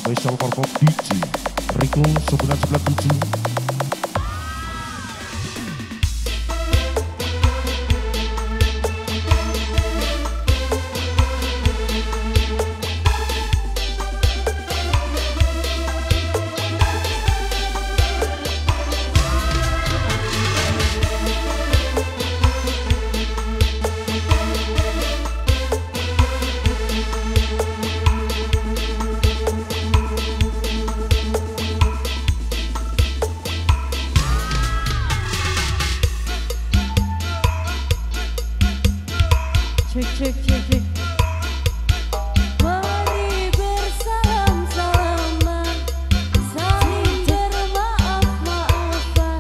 Special for DJ Riko 997. Cek. Mari bersalam-salaman, saling bermaaf-maafan.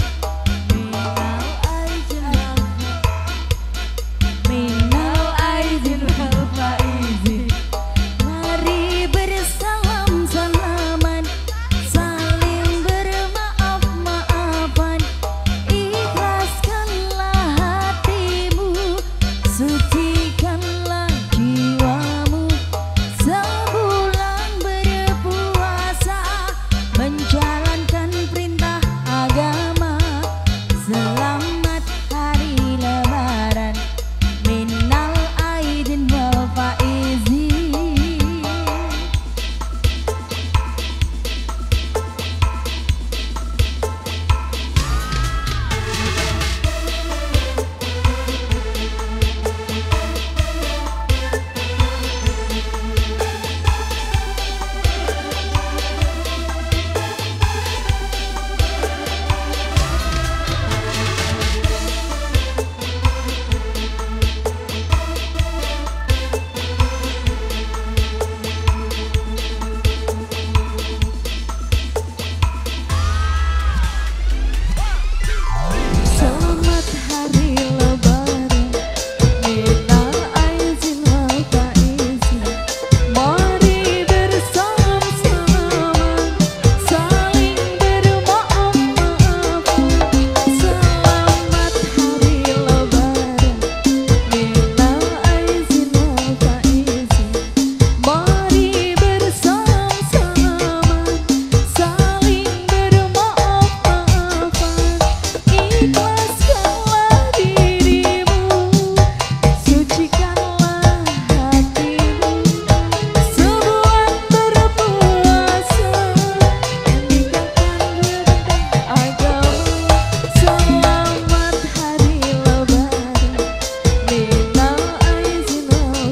Minal aidin wal faizin. Mari bersalam-salaman, saling bermaaf-maafan. Ikhlaskanlah hatimu, sucikanlah jiwamu. Sebulan berpuasa, menjalankan perintah agama. Selamat hari lebaran, minal aidin wal faizin. Selamat hari lebaran, minal aidin wal faizin. Mari bersalam-salaman, saling bermaaf-maafan. Selamat hari lebaran, minal aidin wal faizin. Mari bersalam-salaman, saling bermaaf-maafan. Ikhlaskanlah dirimu, sucikanlah hatimu. Sebulan berpuasa, meninggalkan perintah agama. Selamat hari lebaran, minal aidin wal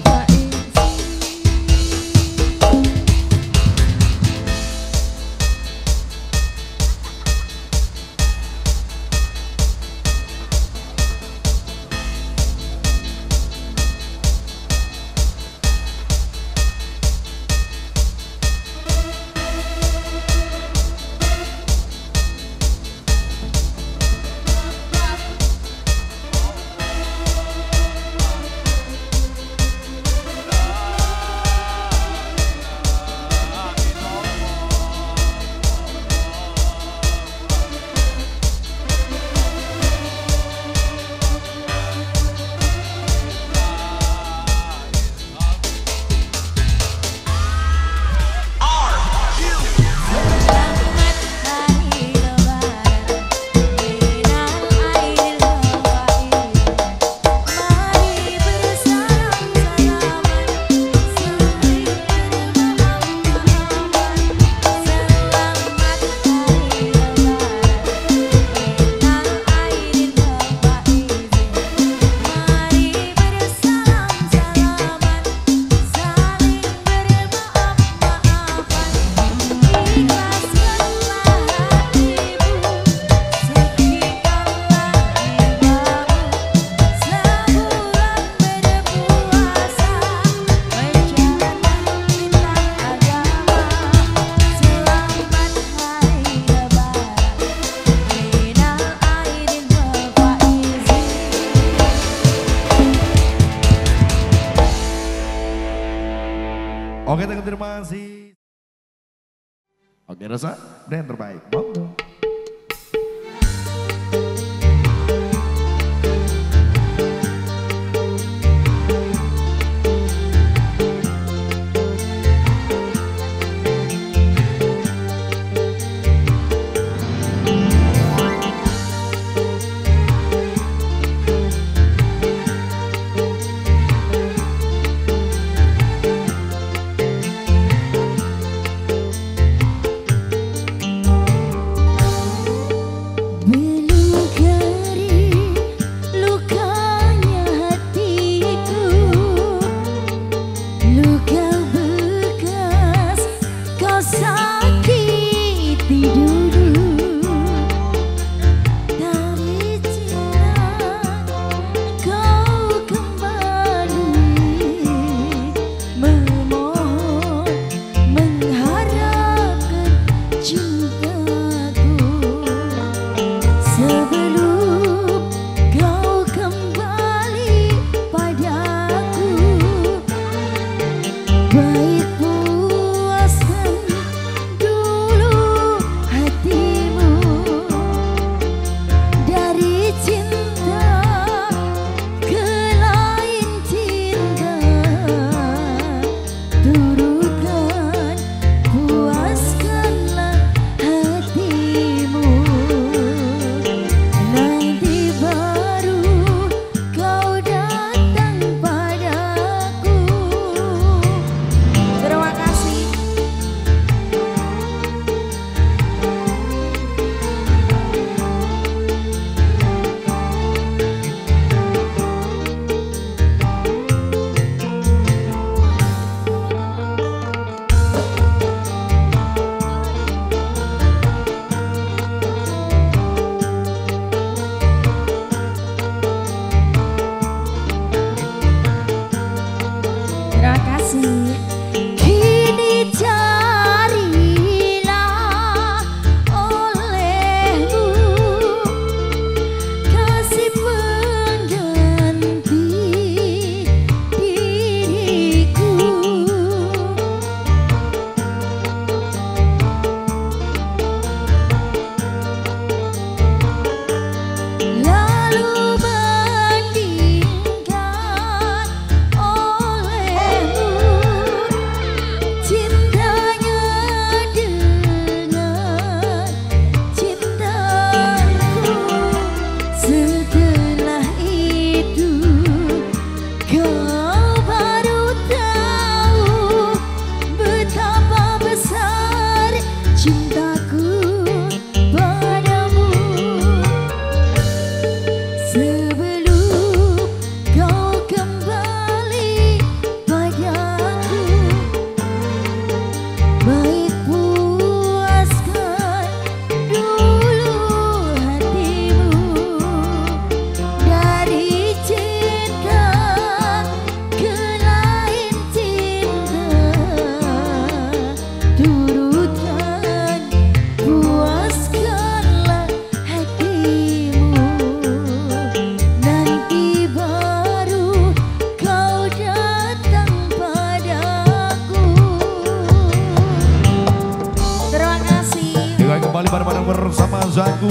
Oke, terima kasih. Oke, Rosa, yang terbaik. Monggo.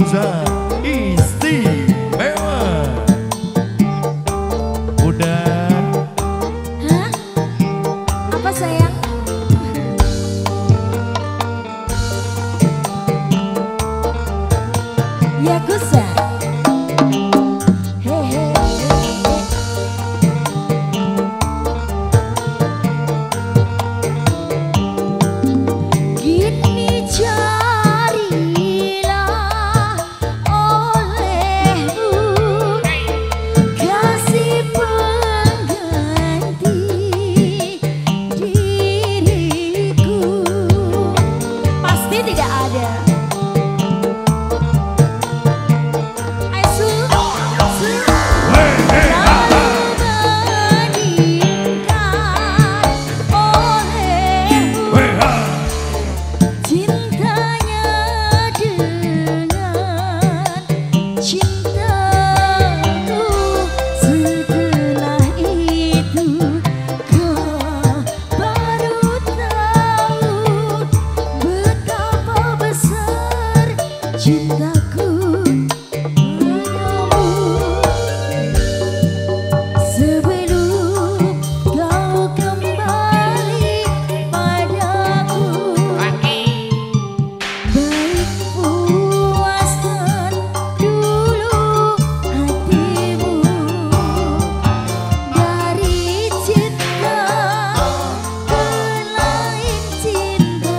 Hamza istimewa. Udah. Hah? Apa sayang? Ya Gusa. Hehe. Gini carilah olehmu kasih pengganti diriku. Pasti tidak ada. Cintaku padamu sebelum kau kembali padaku. Baik puaskan dulu hatimu dari cinta ke lain cinta.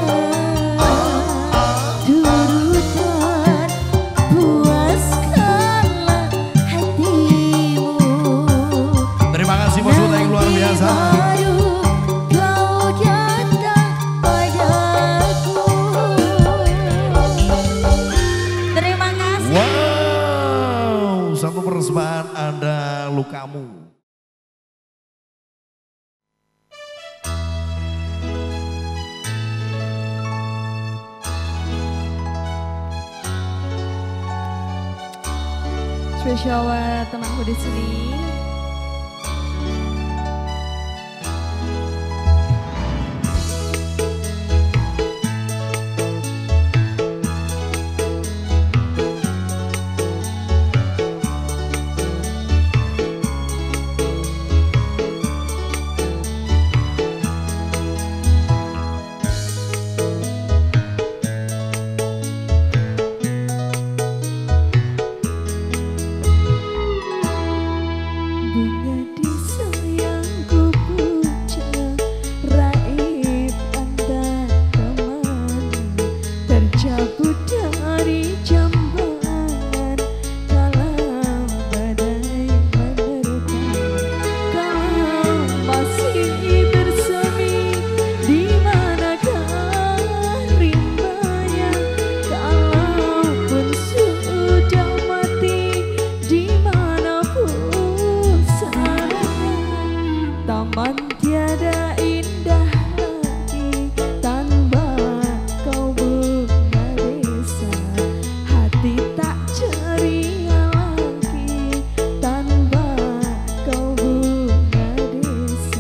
Terima kasih Bos Uta yang luar biasa. Kau datang padaku. Terima kasih. Wow, satu persembahan Ada Lukamu. Spesial buat temanku di sini. Bunga di sayangku puja raib antar teman tercabut dari jambangan kala badai menerpa. Kau masih bersemi di manakah rimbanya, kalaupun sudah mati dimanapun taman tiada indah lagi tanpa kau bunga desa. Hati tak ceria lagi tanpa kau bunga desa.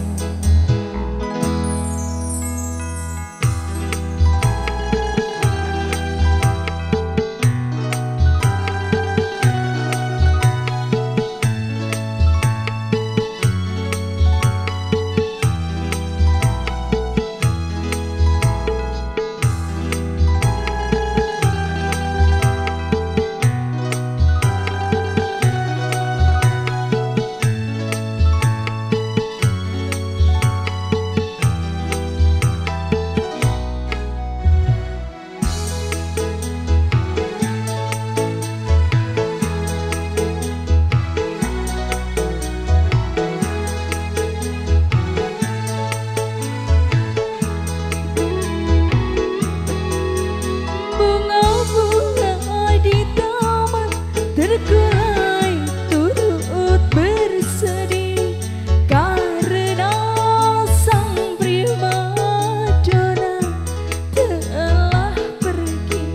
Bunga-bunga di taman terkulai turut bersedih karena sang primadona telah pergi.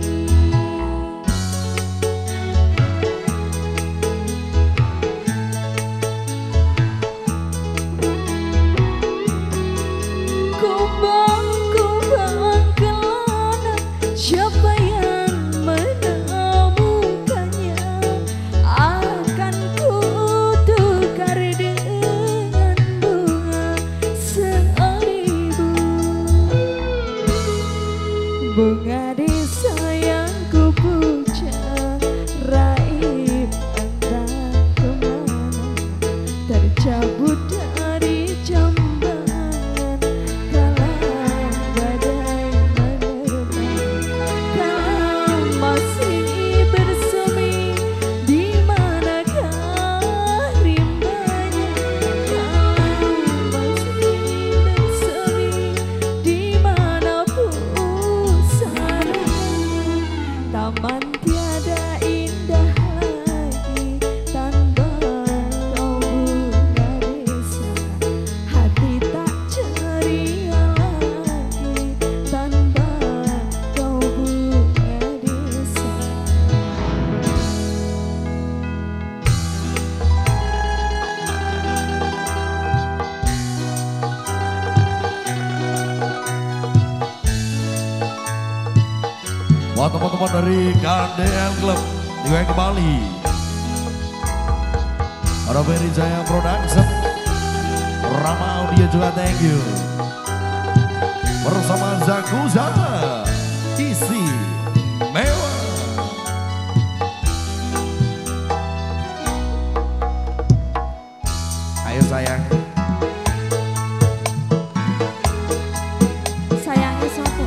Kumbang-kumbang kelana siapa yang menemukan Buat teman-teman dari KDL Club juga kembali. Ada Ferry Jaya Production, Rama Audio juga thank you. Bersama Zakuza, isi mewah. Ayo sayang. Sayangnya siapa?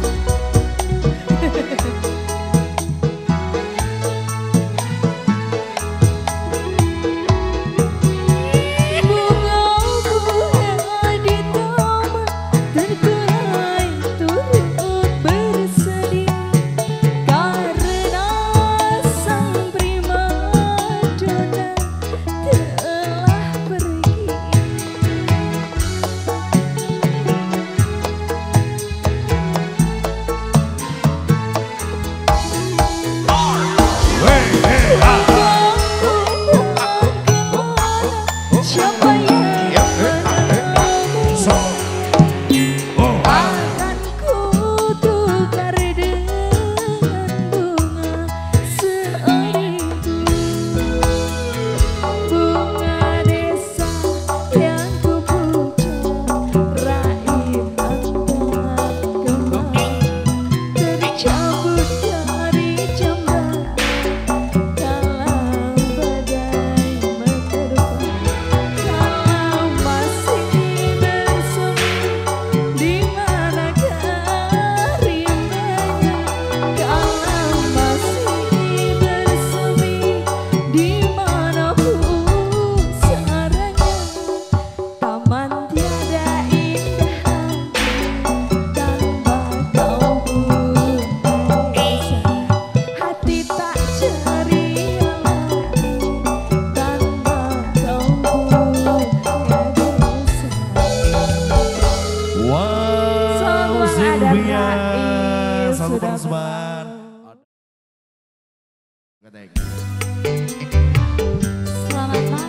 Satu persembahan. Selamat malam.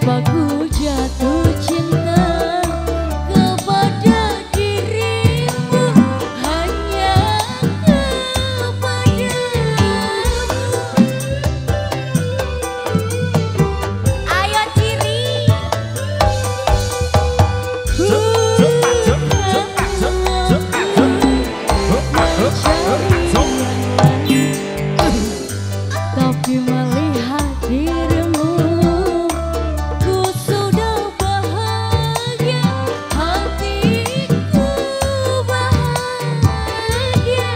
Kenapa ku jatuh cinta kepada dirimu, hanya kepadamu. Ayo ciri. Tapi melihat dirimu, ku sudah bahagia, hatiku bahagia.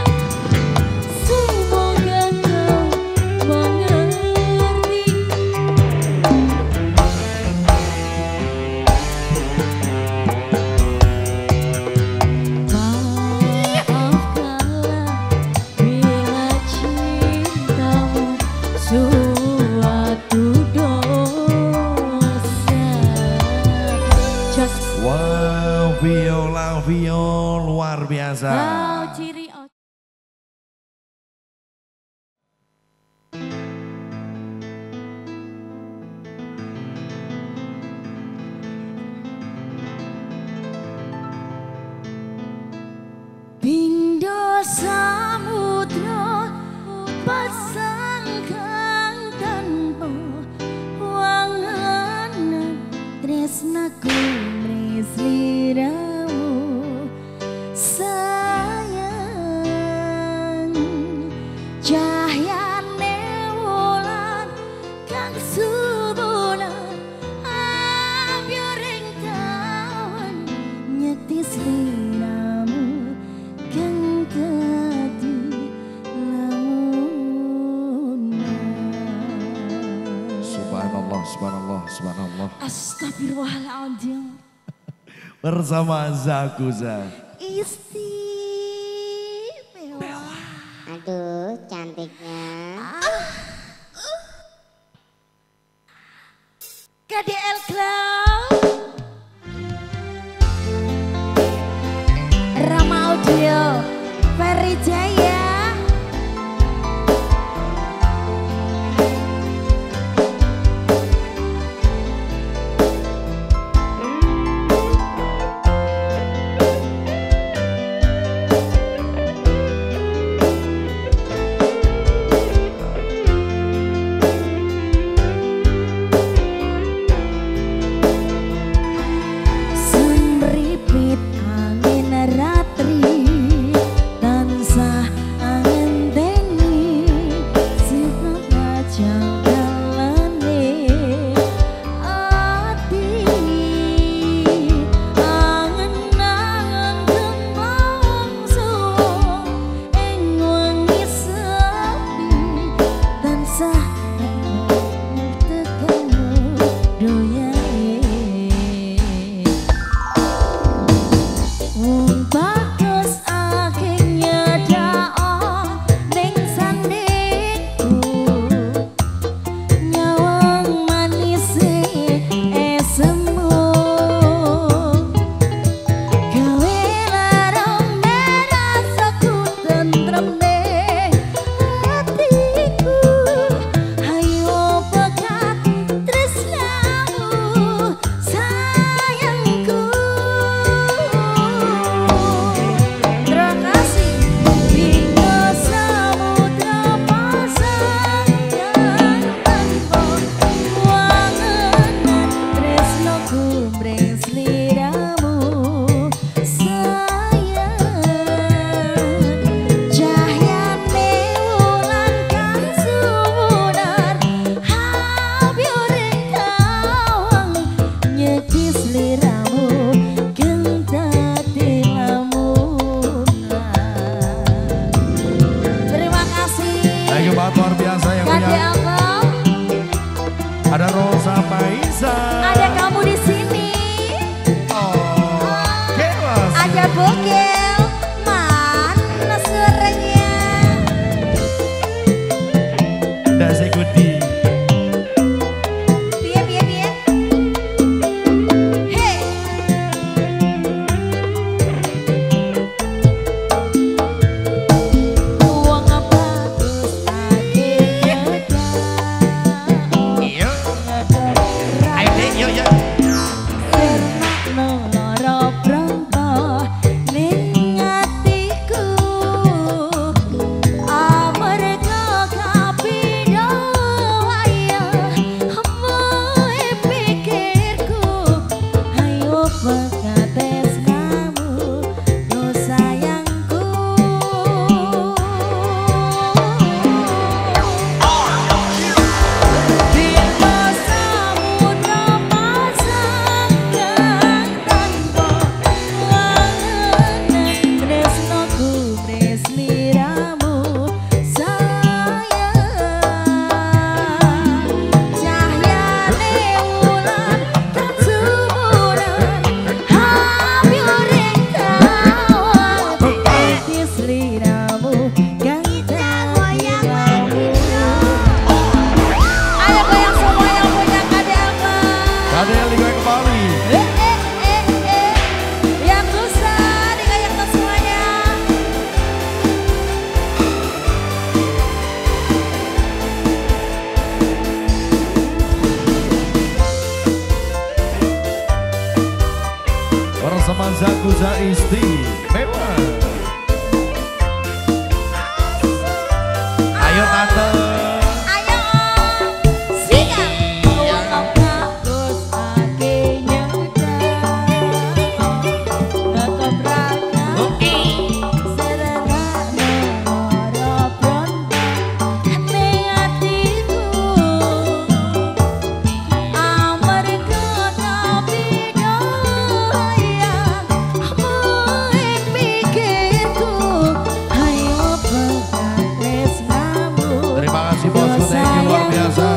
Semoga kau mengerti. Maafkanlah bila cintamu suatu dosa. Just Wow, Vio luar biasa. wow, ciri Pindo samudra pasangkan tanpa wanganan tresnaku sliramu sayang. Cahyane wulan kang subulan abyoring taun nyeti sliramu kang dadi lamunan. Subhanallah, subhanallah, subhanallah. Astagfirullahaladzim. Bersama Zakuza. Istimewa. Aduh, cantiknya. KDL Club. Rama Audio. Ferry Jaya. Ada Rosa Paisa. Ada kamu di sini. Oh, kelas. Ada Bogel. Mana suaranya? Das ikuti. Biar. Hey. Uang apa terus lagi? Iya. Ayo deh, yuk. Adel digoyang kembali. Yang susah digoyang ke semuanya. Bersama Zakuza Isti memang. Ayo tante. Ayo siap. Wong bagus akhirnya Terima kasih bosku, thank you luar biasa.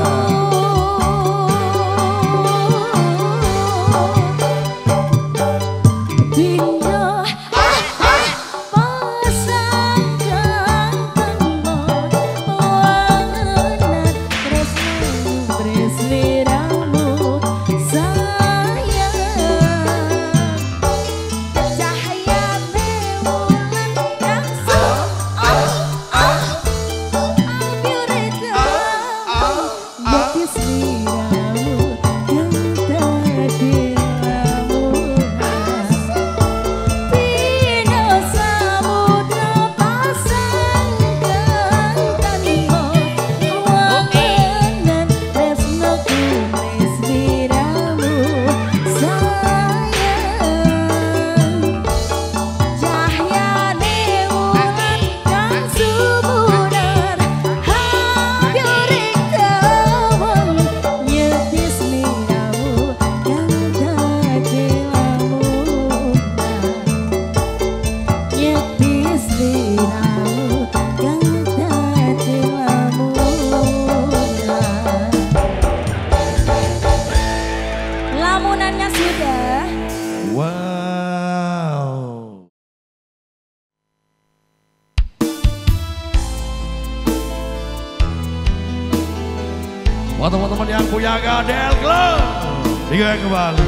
Lamunannya sudah. Wow. Buat teman-teman yang punya Adel Club, digoyang kembali.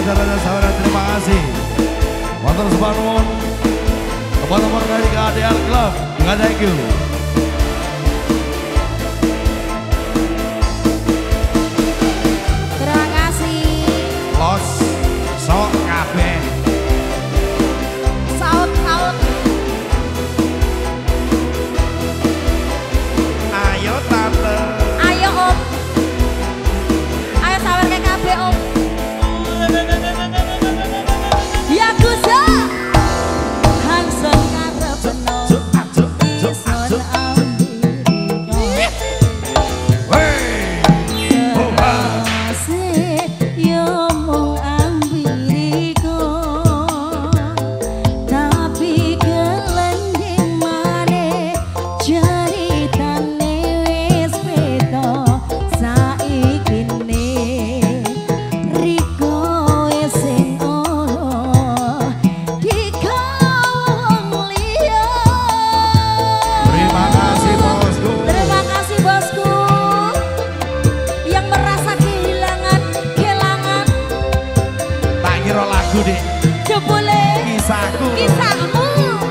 Raja-raja sahabat terima kasih. Motor Semarang. Teman-teman dari KDL Club. Juga thank you. Terima kasih. Los sok kabeh. Saut. Ayo tante. Ayo om. Ayo sawer kayak kabeh om. Yakuza. Hanson karepno. Ison ambiriko. Asik yo mung ambiriko. Tapi kelending maneh jaritane wis beda saikine. Riko wis sing ora dikawong liya. Terima kasih bosku. Terima kasih bosku yang merasa kehilangan. Tak kira lagu deh. Jebule Kisahku. kisahmu.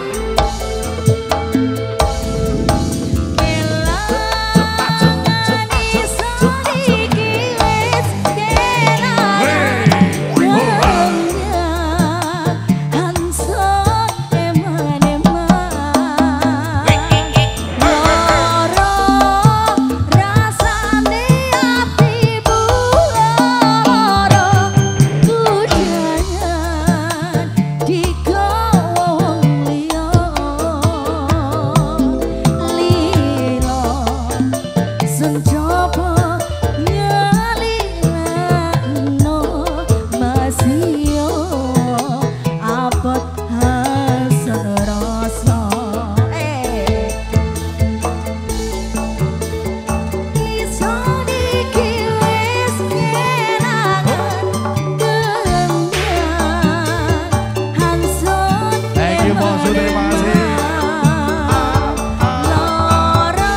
Kelangan iso iki wis kelangan. Hanson eman-eman. Loro rasane atimu loro. Kudayan digawong liya. Lilo sencoba nyalilano masio abot hasil rasa. Iso iki wis kelangan kelendian. Hanson Thank you, bosku. Terima kasih. Loro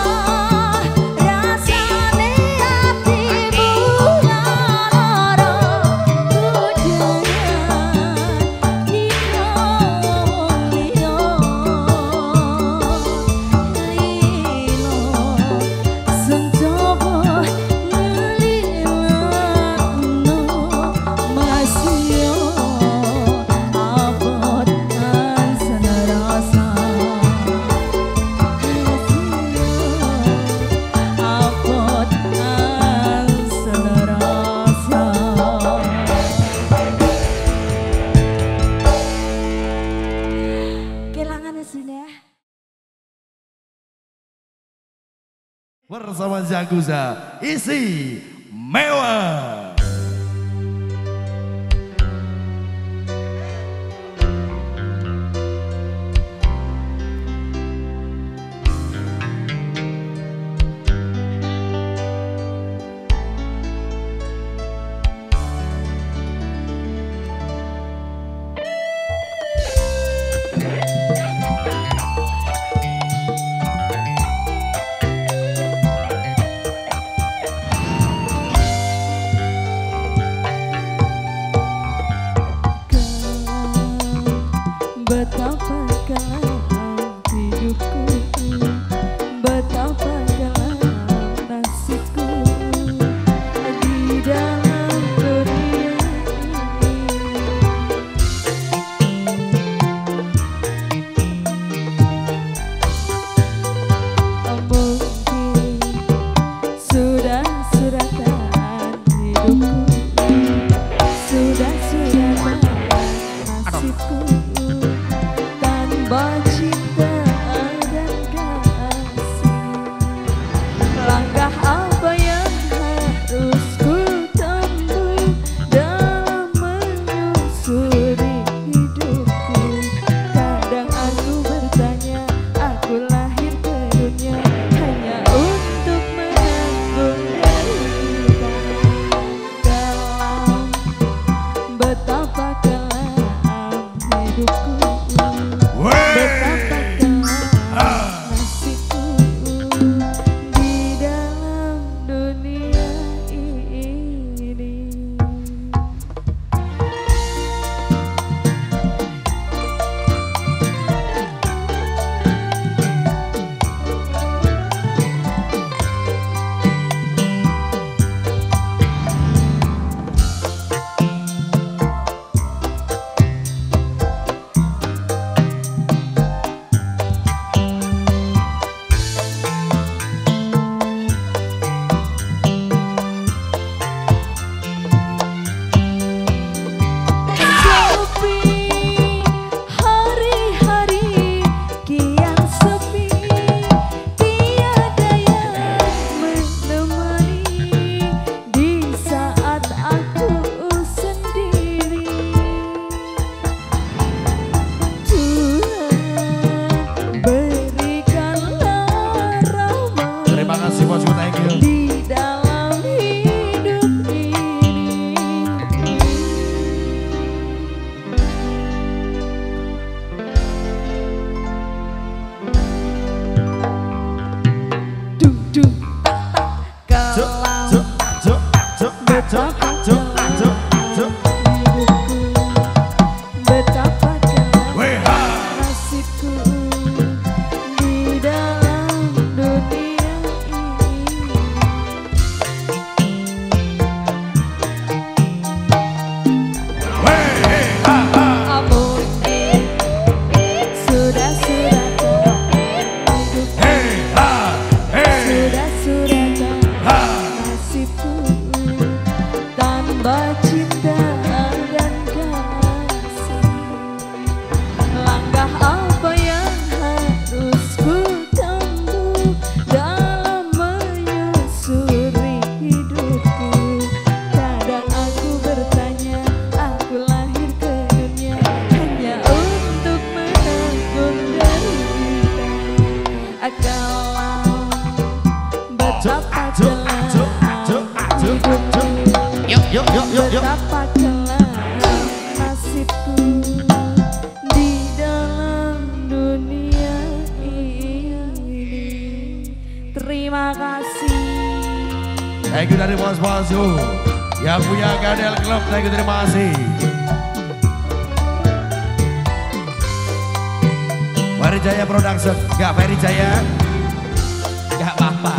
rasane atimu loro. Kudayan digawong liya. Lilo sencoba ngelilano masio abot hansen rasa. Abot hansen rasa. Kelangan sudah. Bersama Yakuza isi mewah. kasih bosku, thank you. Di dalam hidup ini. Duduk tak kelam betapa kelam hidupku, betapa kelam nasibku di dalam dunia ini. Ampun, sudah tak hidupku, sudah nasibku tanpa cinta dan kasih. Langkah apa yang harus ku tempuh dalam menyusuri hidupku? Kadang aku bertanya, aku lahir ke dunia hanya untuk menanggung derita. Kalau betapa kelam hidupku, betapa kelam nasibku di dalam dunia ini. Terima kasih. Thank you dari bos-bosku yang punya KDL Club, thank you, terima kasih. Ferry Jaya Production, enggak Ferry Jaya, enggak apa-apa.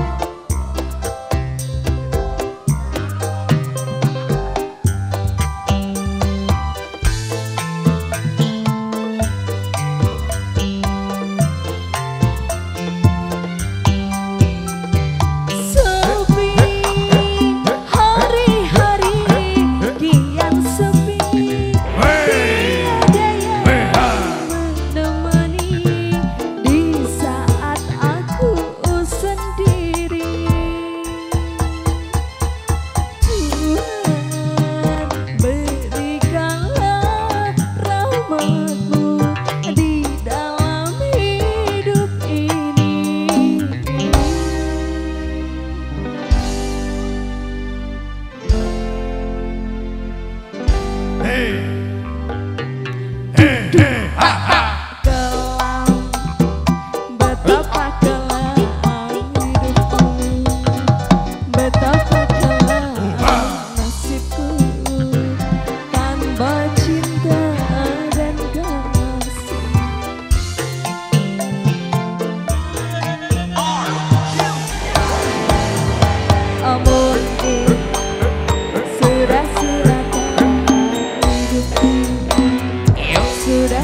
Sepi hari-hari kian sepi, tiada yang menemani di saat aku sendiri. Tuhan berikanlah rahmat-Mu di dalam hidup ini. Kelam, betapa kelam hidupku, betapa kelam nasibku tanpa cinta dan kasih. Ampun, sudah hidupku, sudah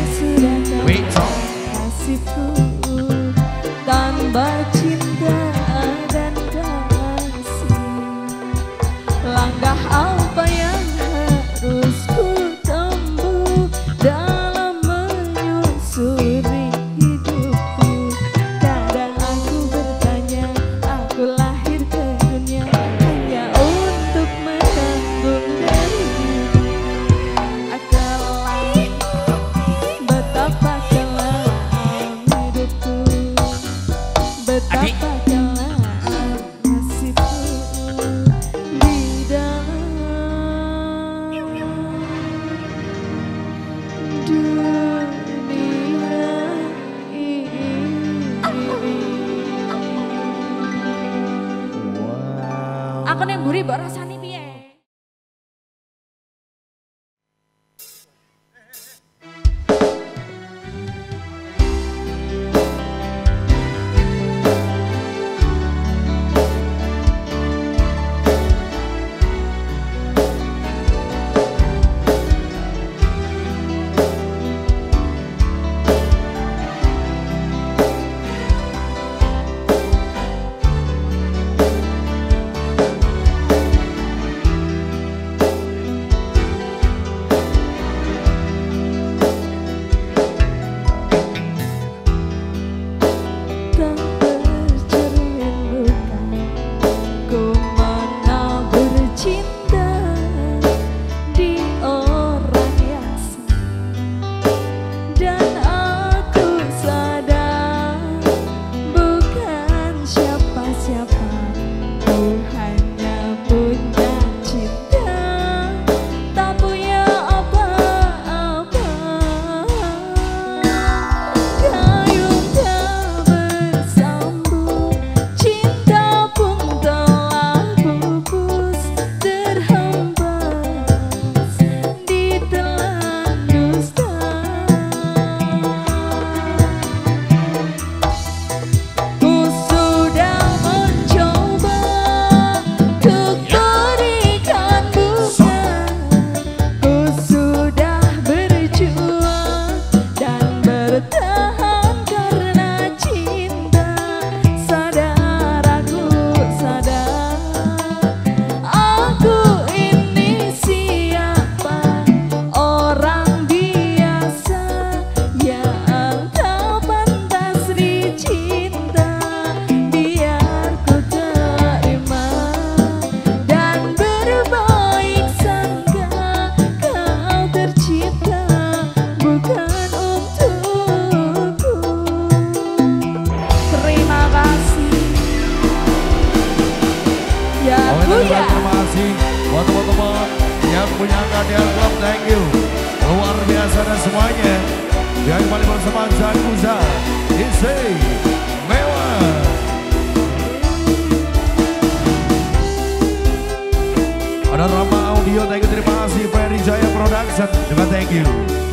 nasibku tanpa cinta dan kasih. Langkah apa yang harus ku tempuh dalam menyusuri hidupku? Kadang aku bertanya, aku lahir ke dunia hanya untuk menanggung derita. Kelam, betapa kelam hidupku, betapa kelam nasibku di dalam dunia ini. Aku nih mburi mbok rasane piye? juga terima kasih buat teman-teman yang punya KDL Club, thank you. Luar biasa dan semuanya. Yang kembali bersama Zakuza, Isai, Mewah. Ada Rama Audio, thank you, terima kasih. Ferry Jaya Production, juga thank you.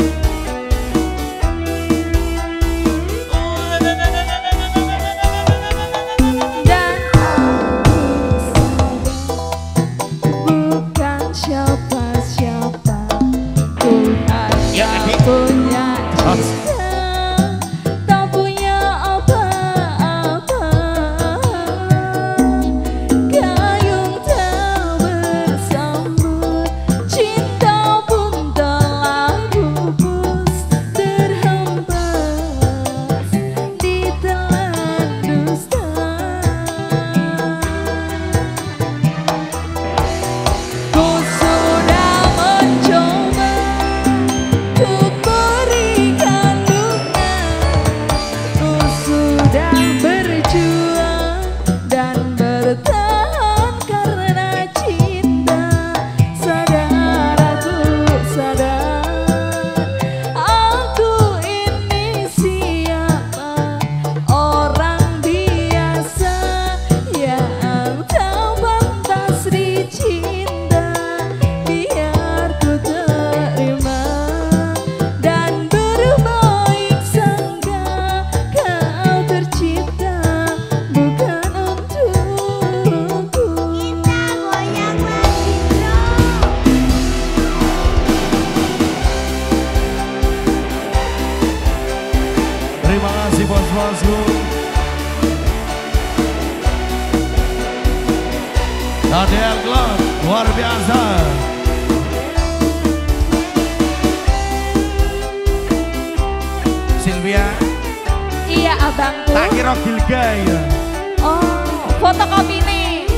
Bos-bosku, KDL Club luar biasa. Sylvia. Iya abangku. Tak kira Gilga ya. Oh, fotokopi nih.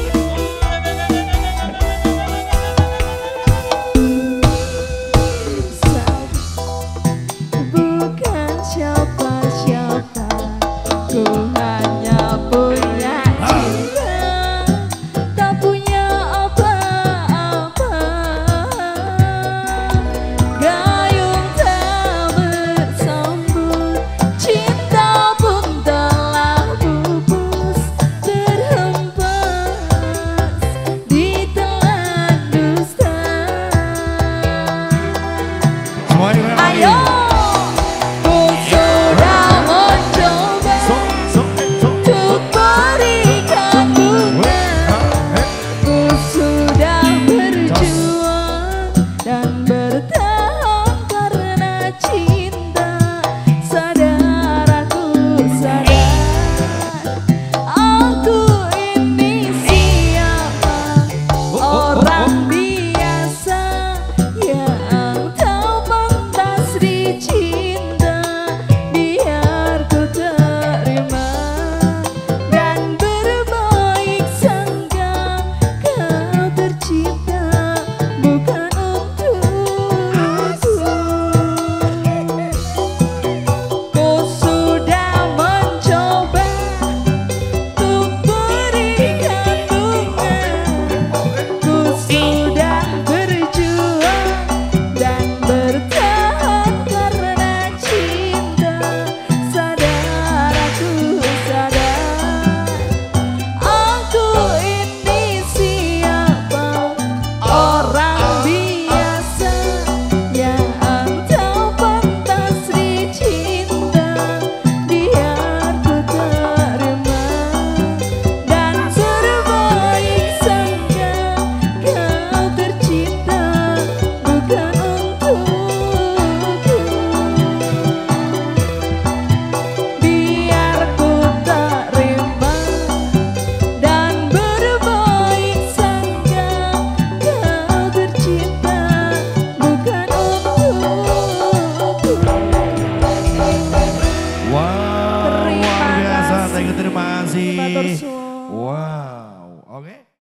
Wow, oke.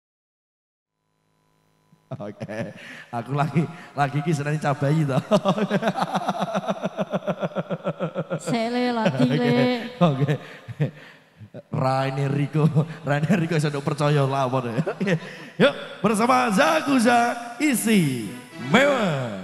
Oke, aku lagi senang cabai itu. Sele lagi le. Oke. Rainer Riko sudah percaya lawan ya. Yuk bersama Zakuza isi mewah.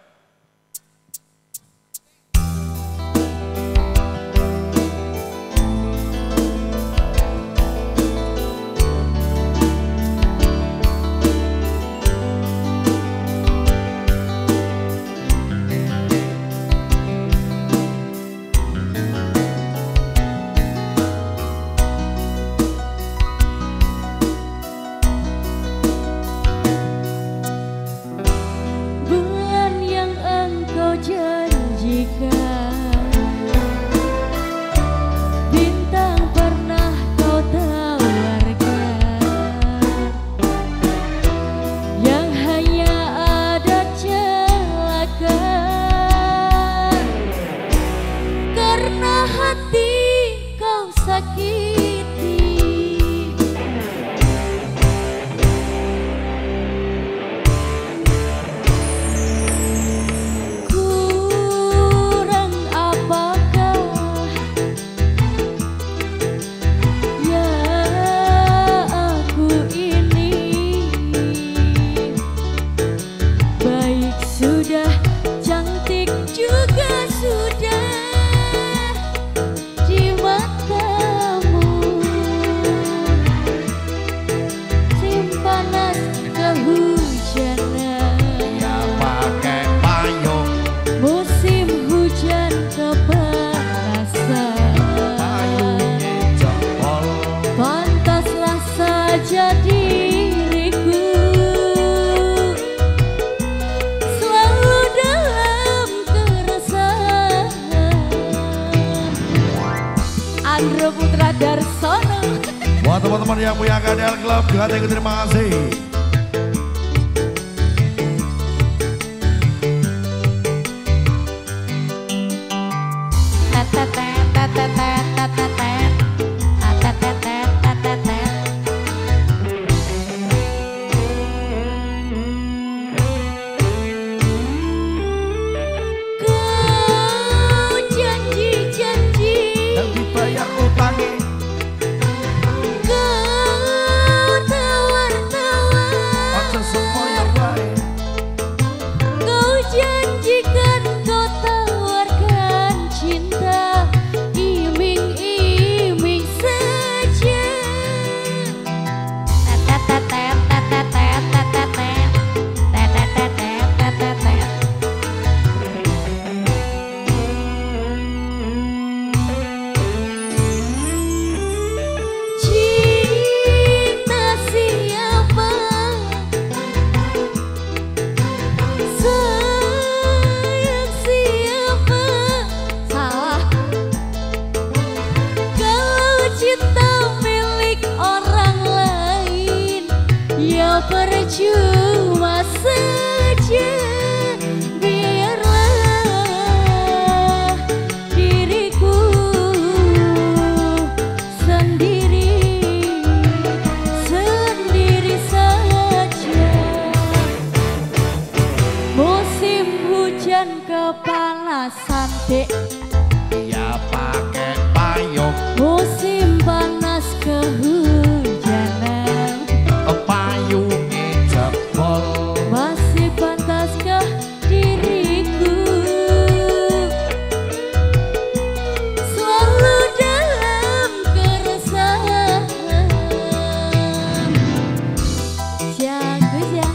Buat teman-teman yang punya KDL Club juga terima kasih. Percuma saja, biarlah diriku sendiri saja. Musim hujan kepanasan dek, ya pakai payung. Musim panas kehujanan, Payungnya jebol. masih pantaskah diriku selalu dalam keresahan? Jago.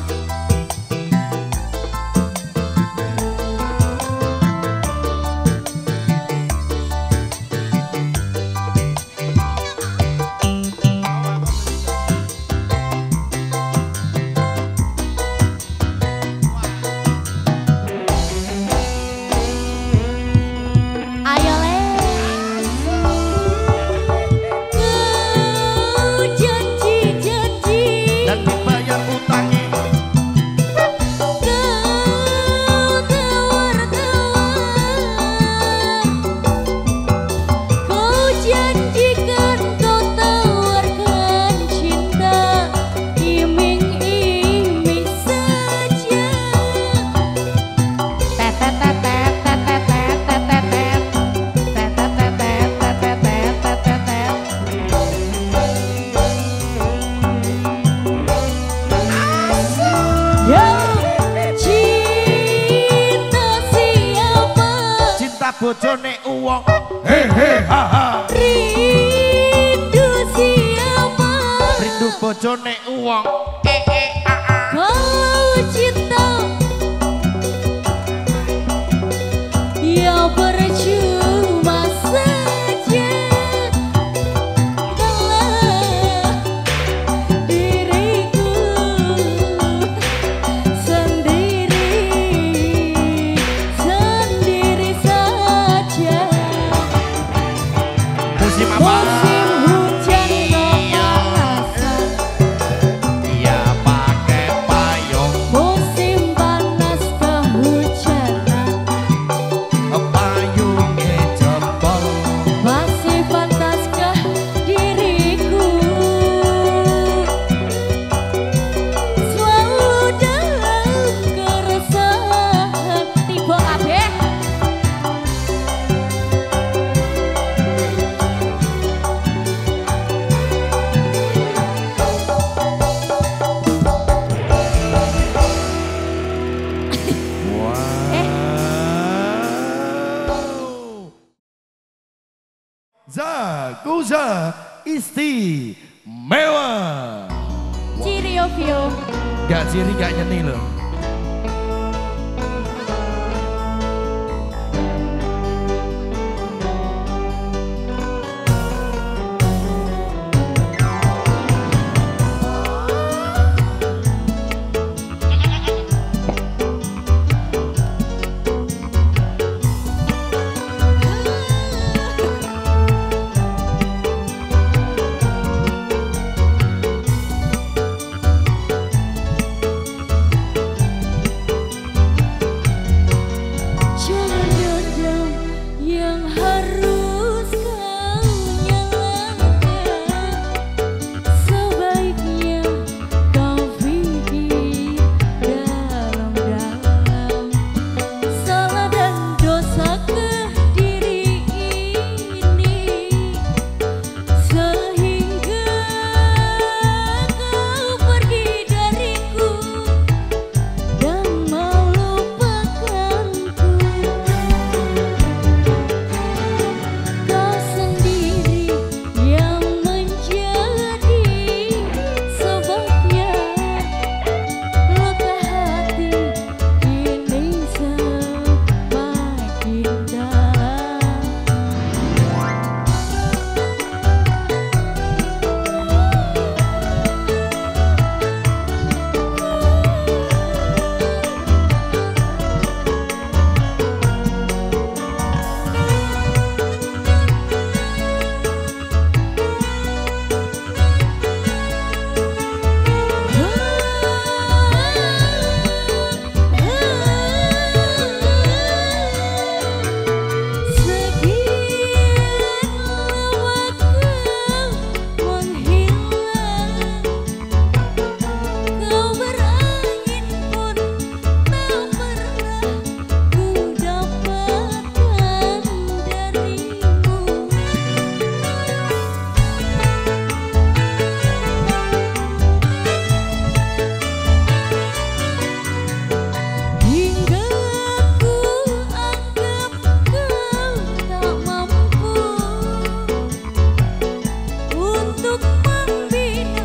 bojone uwong. Hehe haha. Rindu siapa? Rindu bojone uwong. Kalau cinta ya percuma saja. Kalau diriku sendiri saja. Musim apa? Musim hujan kepanasan. Dia pakai payung. Musim panas kehujanan. Payungnya jebol. Masih pantaskah diriku selalu dalam keresahan? Tiba kabeh. Wow. Zakuza istimewa. Ciri Ovio. Gak ciri gak nyeni loh. Jangan dendam yang harus kau nyalakan. Sebaiknya kau pikir dalam-dalam. Salah dan dosakah diri ini sehingga kau pergi dariku dan melupakanku. Kau sendiri yang menjadi sebabnya luka hati kini semakin dalam. Sekian lama kau menghilang, kau berangin pun tak pernah ku dapatkan darimu. Hingga ku anggap kau tak mampu untuk membina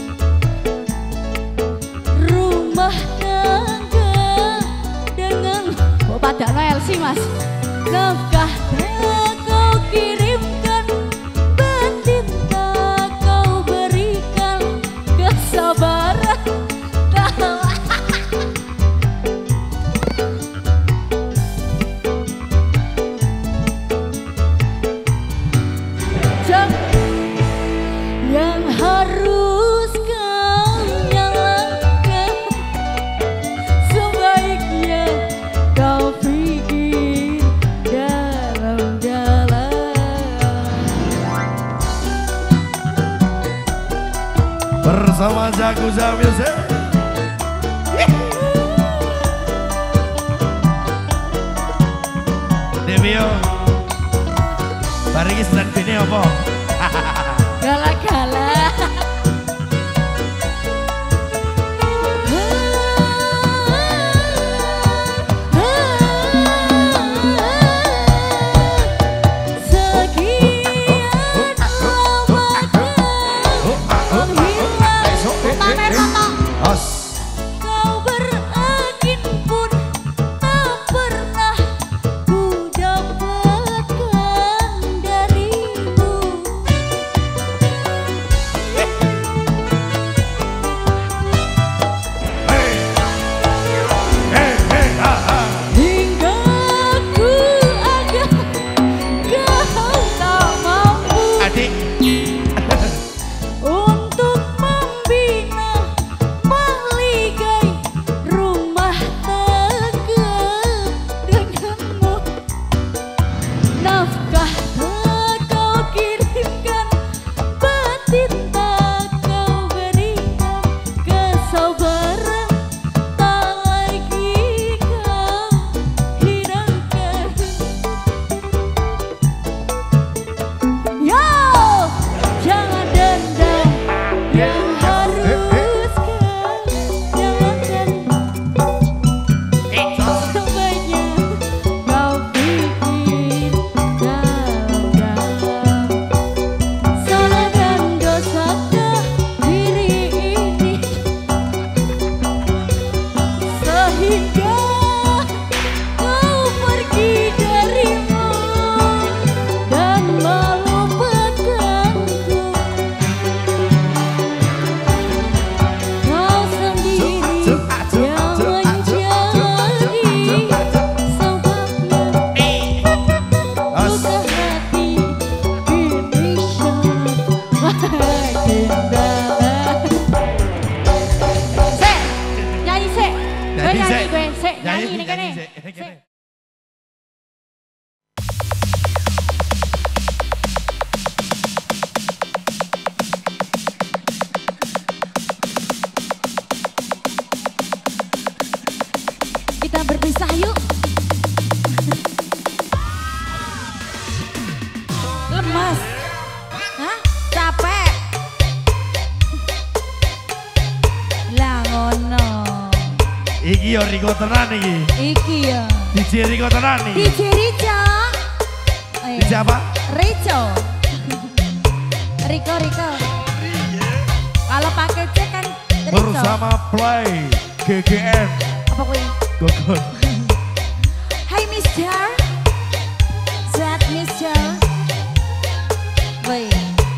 rumah tangga dengan padahal Elsie mas. Nafkah tak kau kirimkan, batin tak kau berikan, kesabaran tak. Yang harus kau nyalakan, sebaiknya kau pikir dalam-dalam. Bersama Zakuza Music. Devio. Bariki sedang bini apa? Gala-gala. pamer foto. Os. Kau berangin pun tak pernah ku dapatkan darimu. Hingga ku agak kau tak mampu Adik. untuk membina mahligai rumah tangga denganmu. Nafkah tak kau kirimkan, batin tak kau berikan, kesabaran tak lagi kau hiraukan. Yo, jangan dendam yang harus kau jalankan. Sebaiknya kau pikir dalam-dalam, salah dan dosakah diri ini sehingga kau pergi darimu dan melupakanku. Kau sendiri yang menjadi sebabnya luka hati ini semakin dalam. Sek, nyanyi sek. Gue nyanyi gue, sek, nyanyi ini kene. Sek. Kita berpisah yuk. Lemas. Hah? Capek. Lah ngono. Iki yo Riko tenan iki. Iki ya. DJ Riko tenan iki. DJ Rico. DJ apa? Rico. Riko. Kalau pakai C kan Rico. Bersama Play GGN. Apa kuwi? Gogon. Hai Mister. Zat Mister. Woi.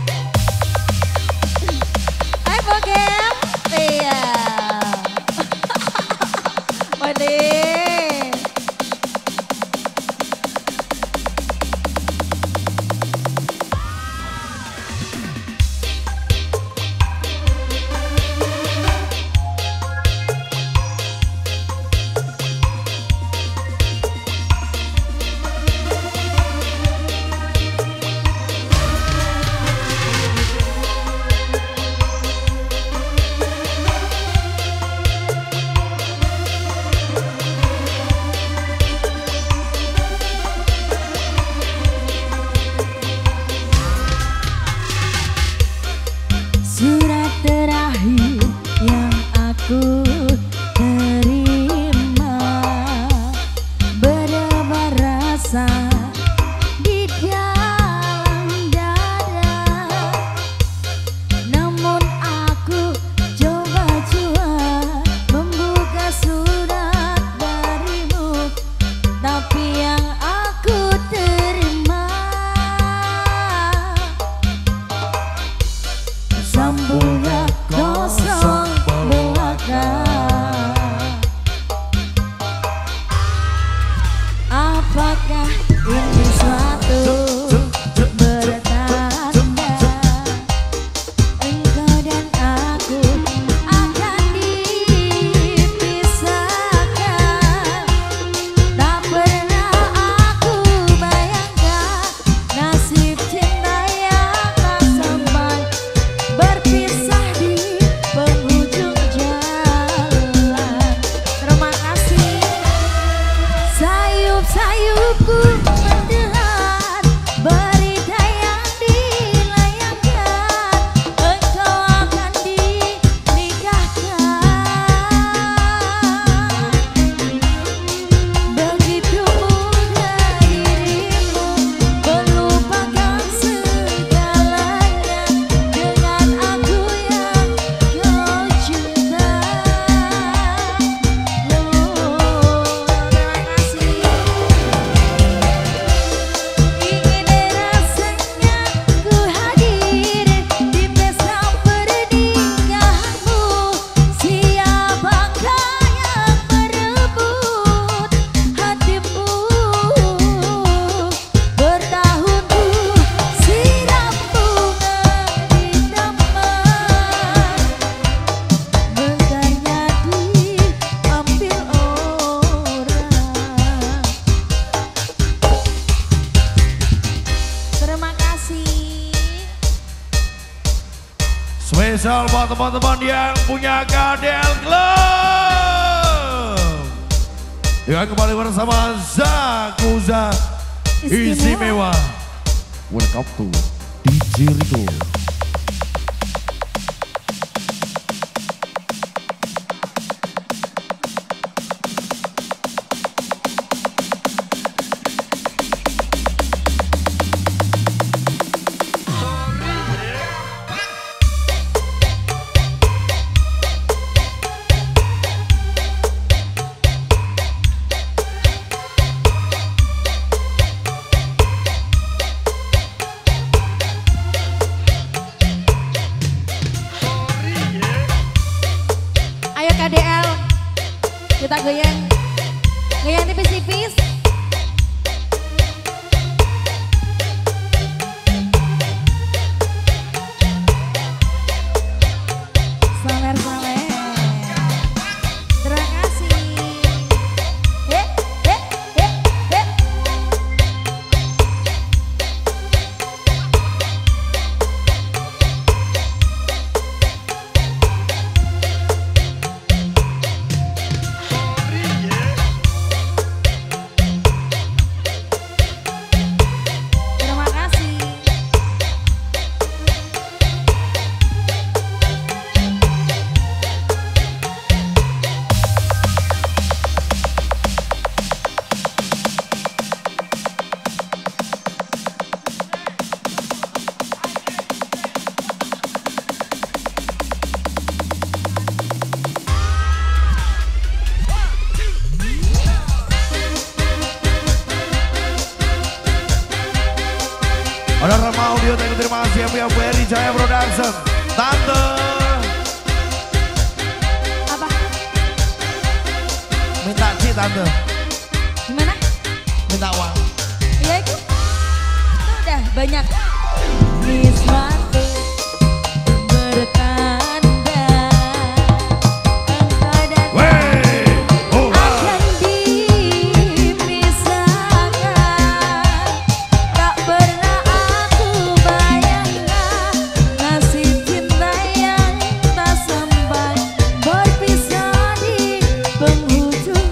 Hai Bogem. Iya. Waduh. Spesial buat teman-teman yang punya KDL Club. Yang kembali bersama Zakuza Istimewa. Welcome to DJ Rico. KDL, kita goyang tipis-tipis. Samer-samer. Terima kasih. Ada Rama Audio, terima kasih yang Ferry Jaya Production. Tante. Apa? Minta Ci Tante. Gimana? Minta uang. Iya itu. Itu udah banyak. Nismati bertanda engkau dan akan dipisahkan. Tak pernah aku bayangkan nasib cinta yang tak sampai berpisah di penghujung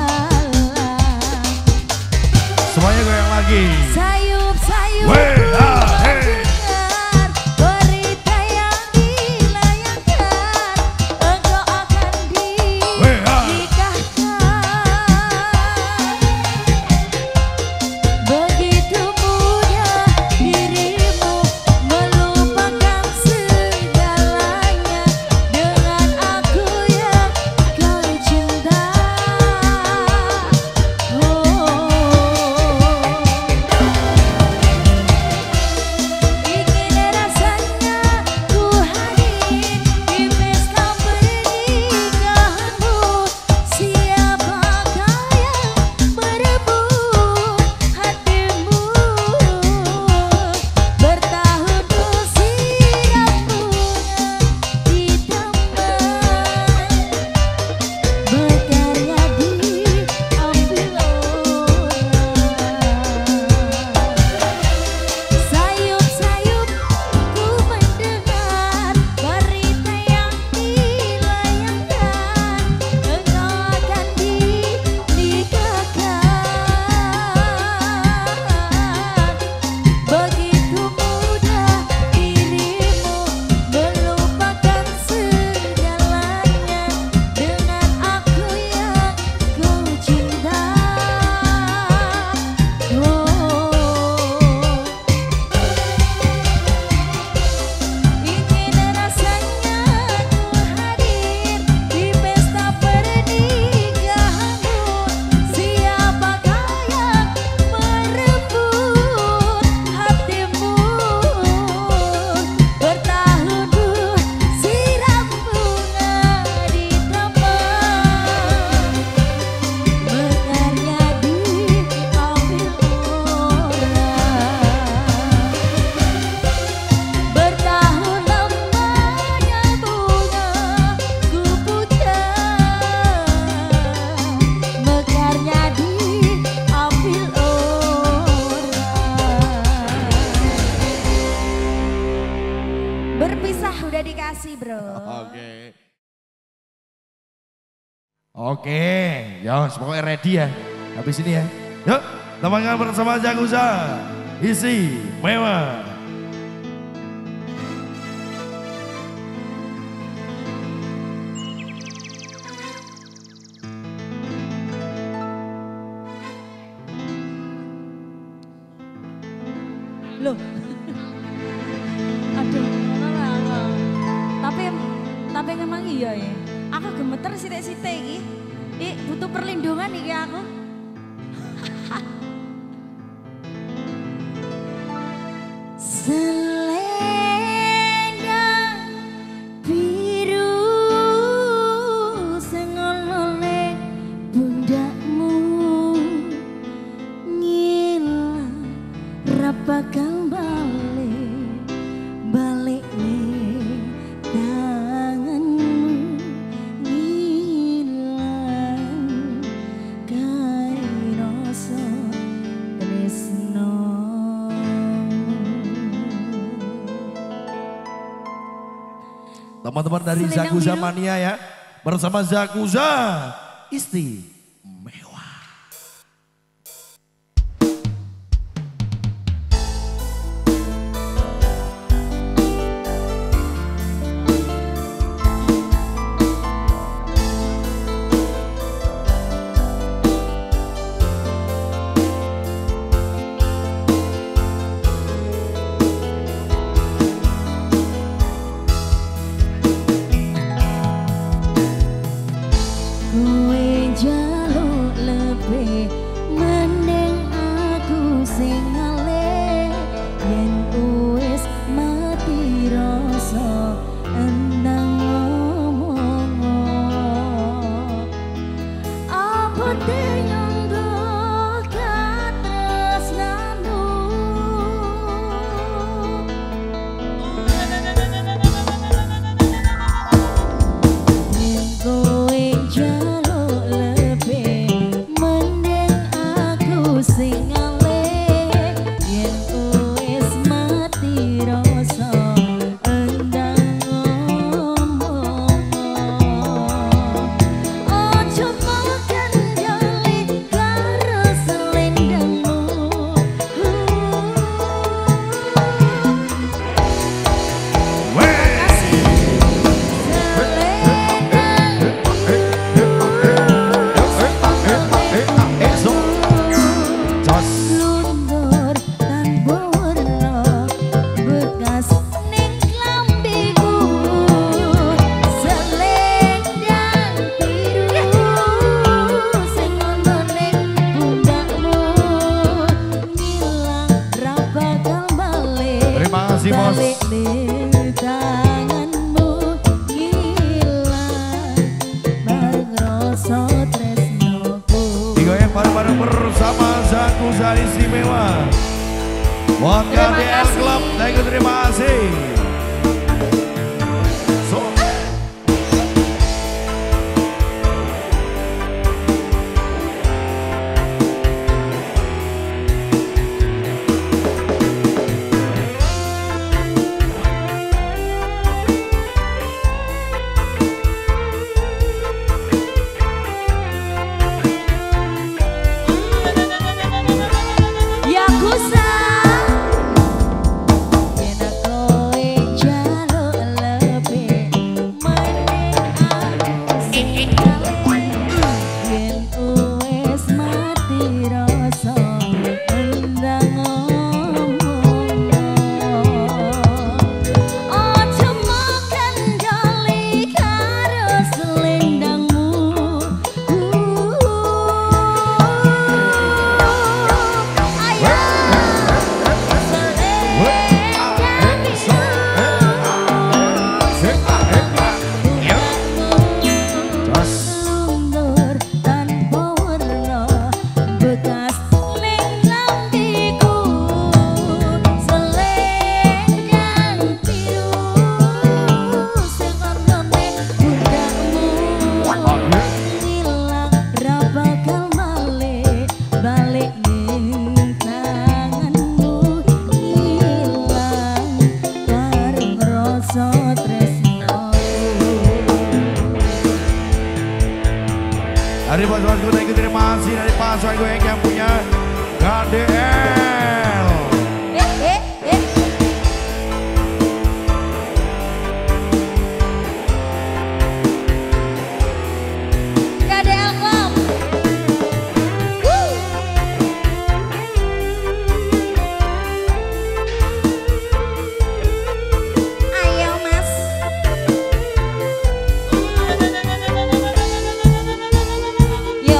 jalan. Semuanya goyang lagi. Sayup-sayup. Weh, Oke, ya pokoknya ready ya. Habis ini ya. Yuk, teman-teman bersama Jaguza. Isi mewah. Loh. Aduh, malah. Tapi memang iya ya. Aku gemeter sithik-sithik iki. Butuh perlindungan iki aku. Selendang biru sing ono ning pundakmu ngilang ra bakal balik ning tanganmu ngilang kae rasa tresno. Teman-teman dari Jaguza Mania ya, bersama Jaguza Istimewa. Digoyang bareng-bareng bersama Jaguza Istimewa. Buat KDL Club, thank you, terima kasih. Dari pasukan thank you, terima kasih dari pasukan gue yang punya KDL. KDL Club. Ayo Mas. Yo.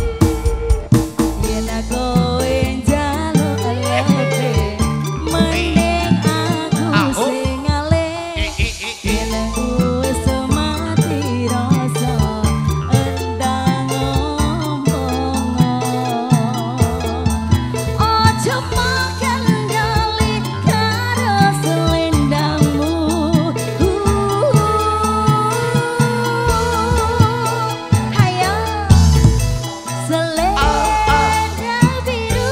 Yen aku njaluk lebe, mending aku sing ngalih. Yen wis mati rasa, endang ngomong. Ojo makandali karo selendangmu. Hayo selendang biru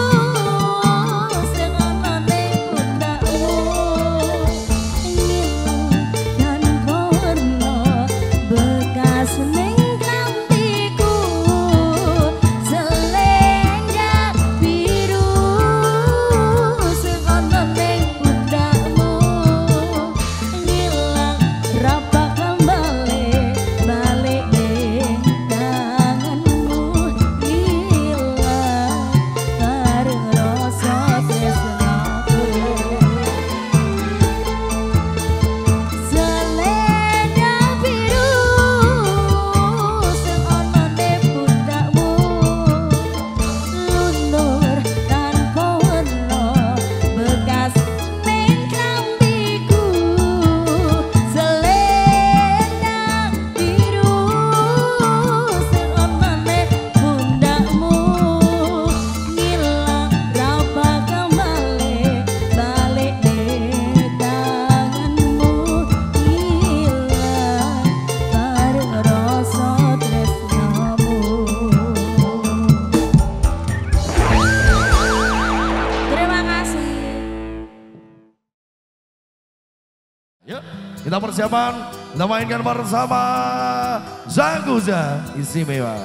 sing ana ning pundakmu, ngilang tanpa warna bekas ning klambiku. Selendang biru sing ana ning pundakmu, ngilang ra bakal balik ning tanganmu. Hilang karo rasa tresnaku. Selendang biru sing ana ning pundakmu, luntur tanpa warna bekas ning klambiku. Selendang biru sing ana ning pundakmu, ngilang ra bakal balik ning tanganmu. Hilang karo rasa tresnamu. Terima kasih. Yuk, kita persiapan, kita mainkan bersama Zaguza Istimewa.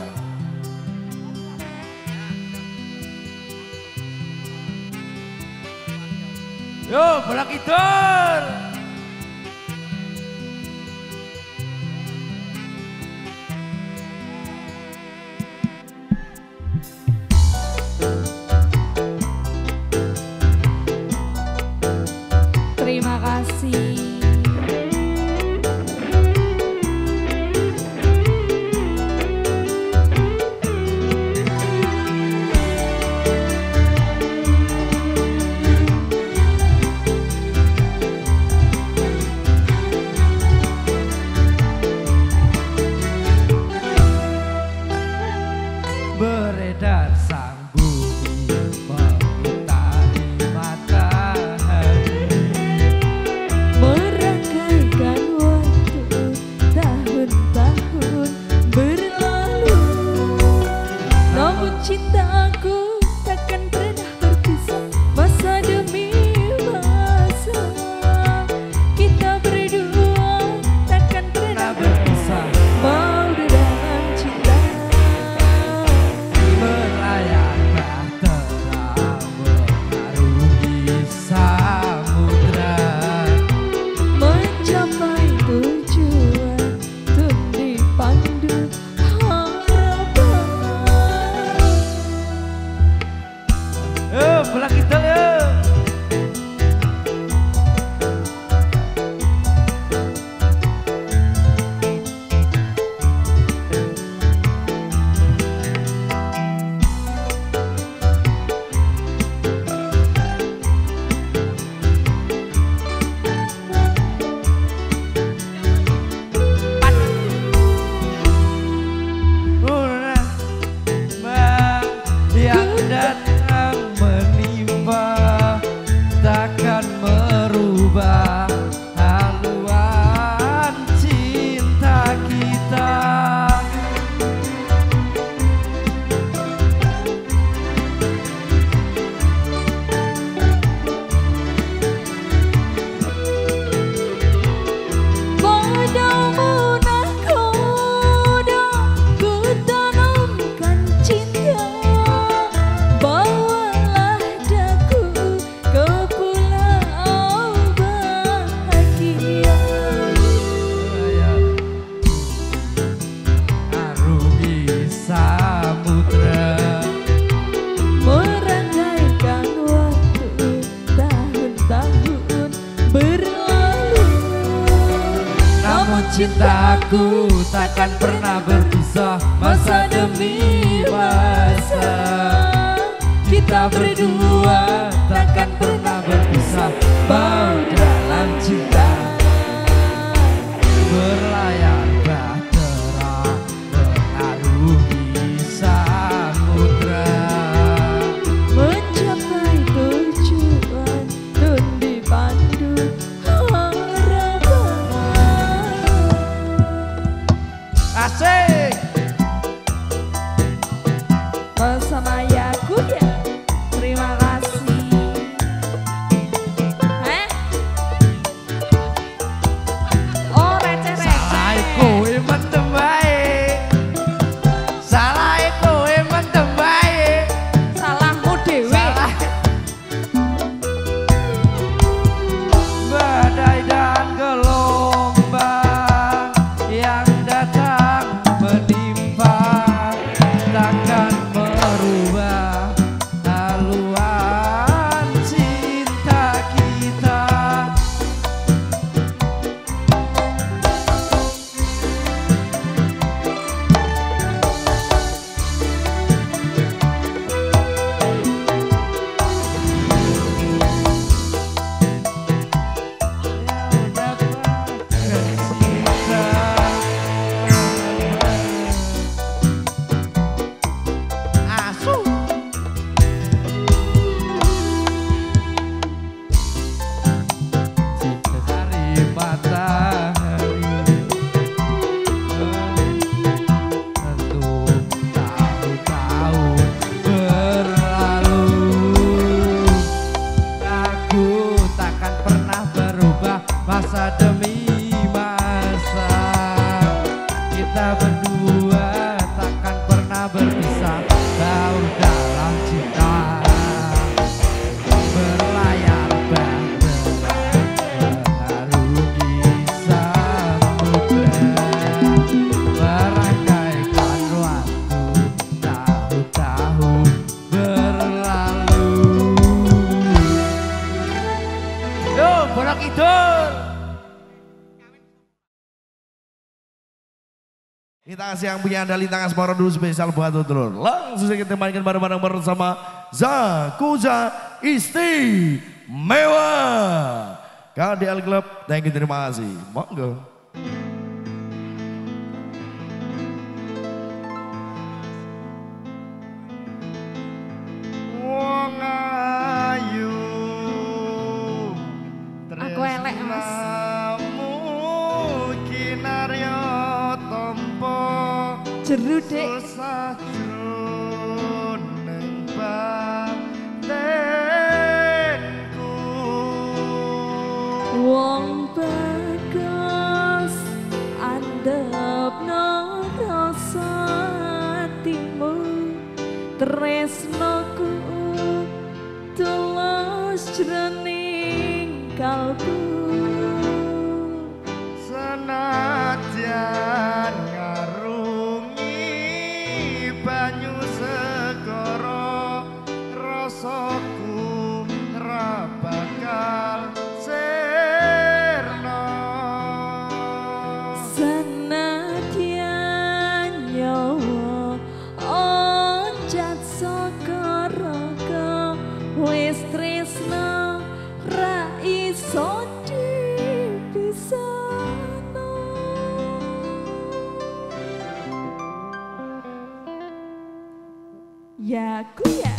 Yo, bola kidul. Terima kasih. Aku takkan pernah berpisah masa demi masa. Kita berdua takkan pernah berpisah, mau dalam cinta. Berlayar bahtera mengarungi samudra, mencapai tujuan dan dipandu harapan. asik. Bersama Yakuya, terima kasih. Oh receh-receh. Salah kowe mendem bae, salah kowe mendem bae, Salahmu dewe. salah. Badai dan gelombang yang datang menimpa takkan merubah haluan cinta kita. Hari matahari untuk tahun-tahun berlalu, aku takkan pernah berubah masa demi masa. Kita berdua takkan pernah berpisah, tahu dalam cinta. Berlayar bahtera mengarungi samudra, merangkaikan waktu tahun-tahun berlalu. Yo, Bola Kidul. Kita kasih yang punya andali tangan semua dulu spesial buat Tudrun. Langsung saja kita mainkan bareng-bareng bersama Zakuza Istimewa. KDL Club, thank you, terima kasih. Monggo. Wong ayu Aku elek, Mas. tresnamu kinarya tampa Jeru dek. susah jroning batinku. Wong bagas andepno rasa atimu, tresnoku tulus jroning kalbu. Senajan ngarungi banyu segara, rasaku ra bakal sirna. Senadyan nyawa oncat saka raga, wis tresna ra iso dipisahno. Yakuya.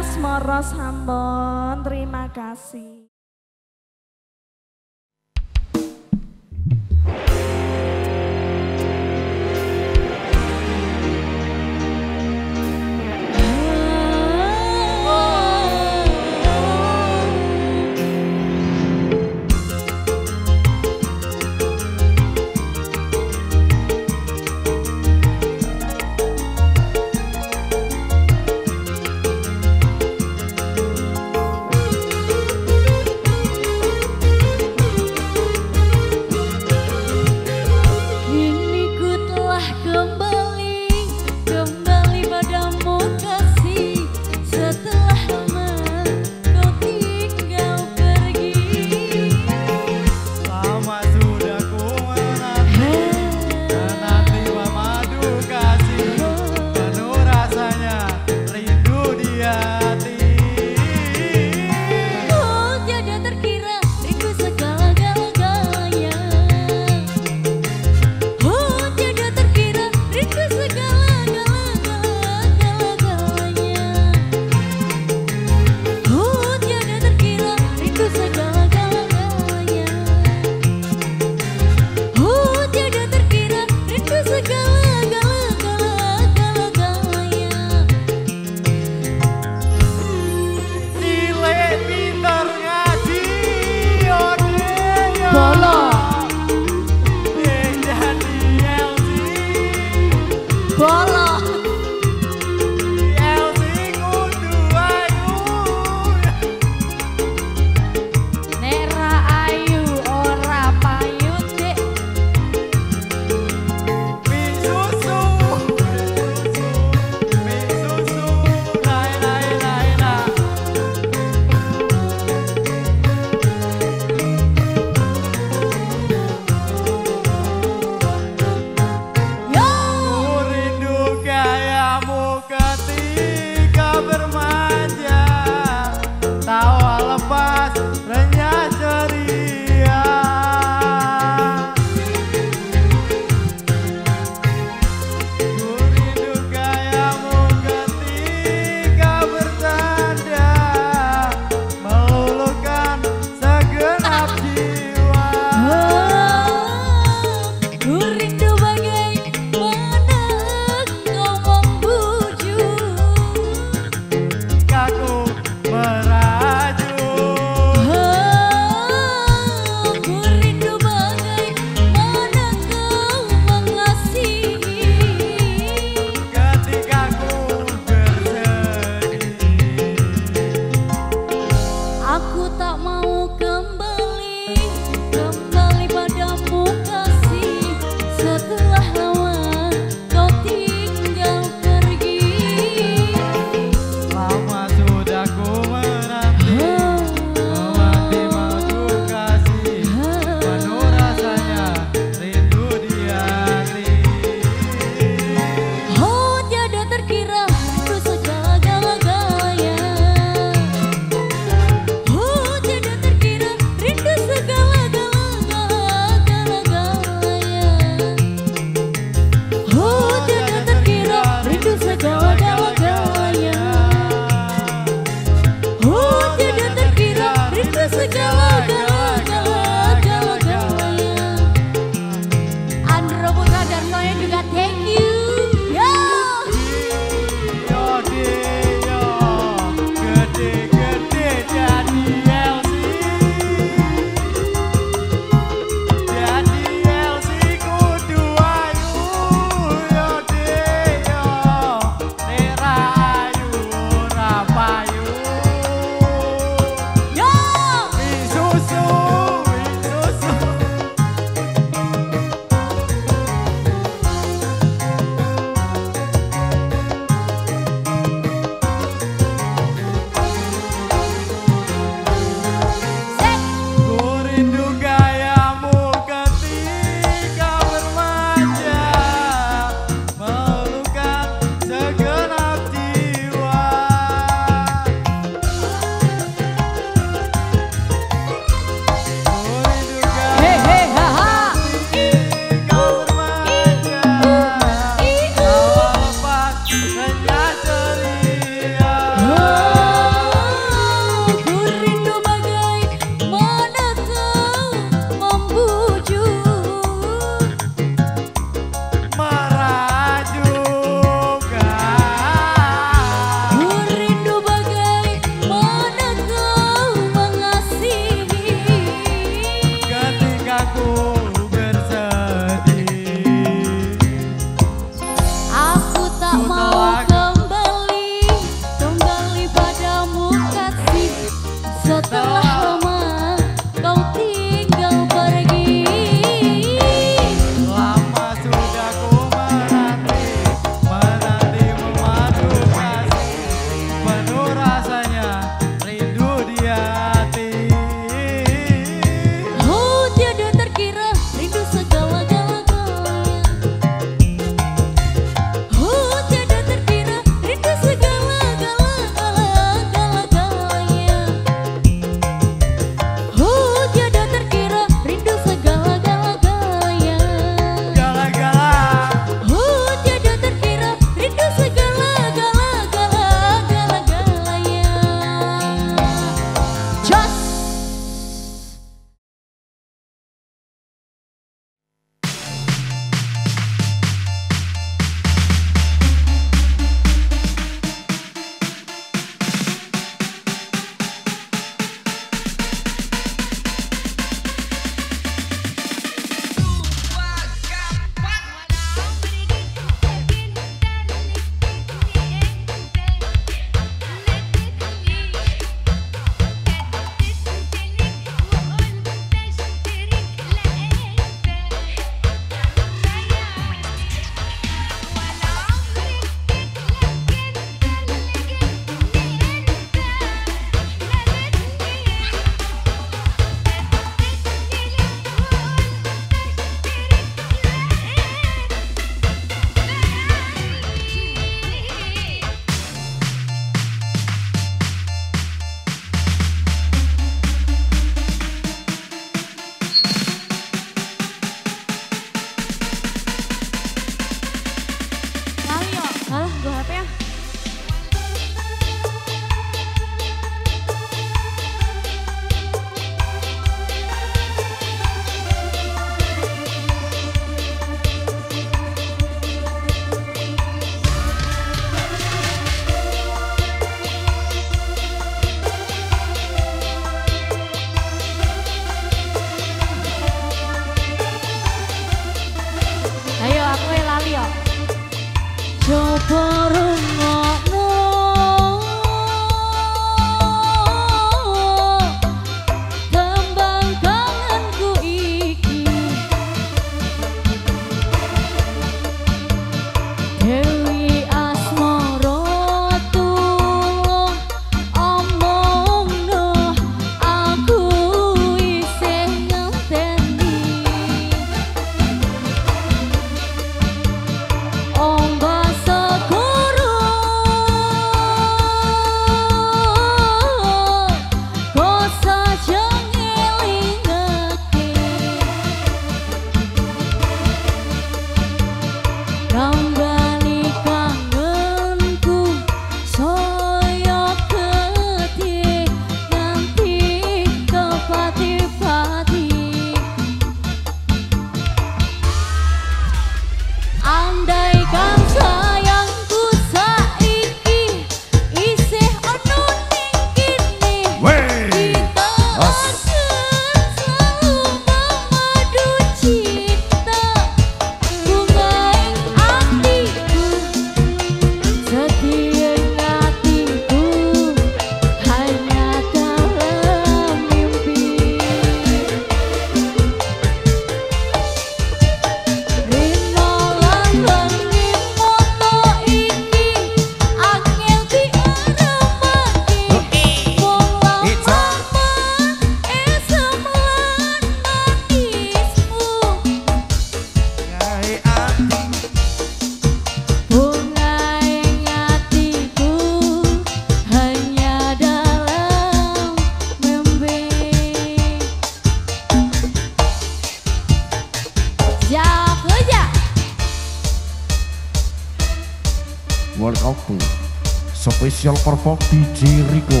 Welcome to Special Perform DJ Rico.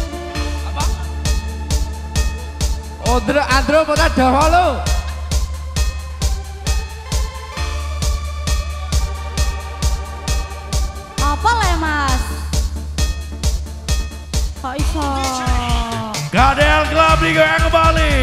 Andro putar dahulu. Apa le mas? Kok iso? KDL Club digoyang kembali.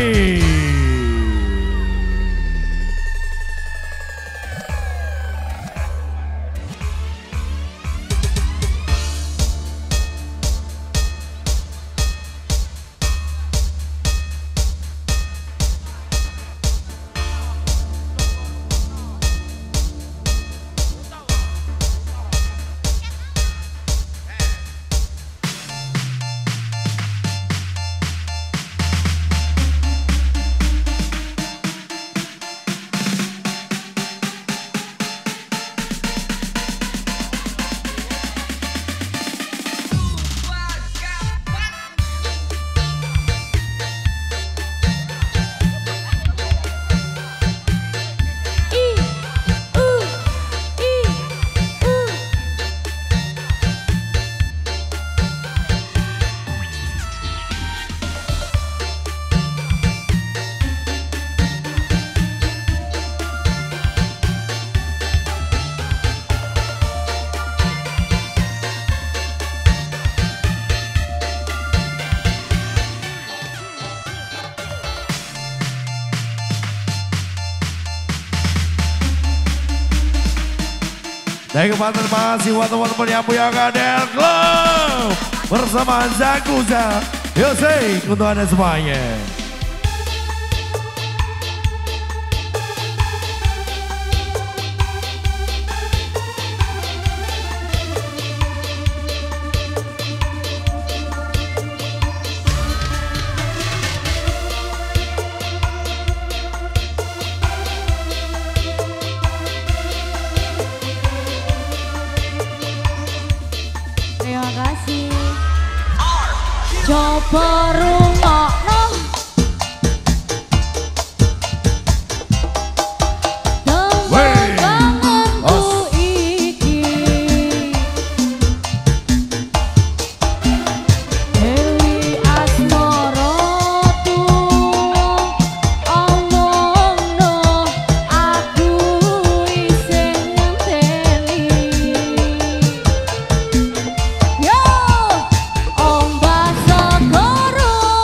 Dan kembali terima kasih buat teman-teman yang punya KDL Club bersama Zakuza. Yosei untuk Anda semuanya. Terima kasih. Coba rungokno. Yo, Om Basokoro.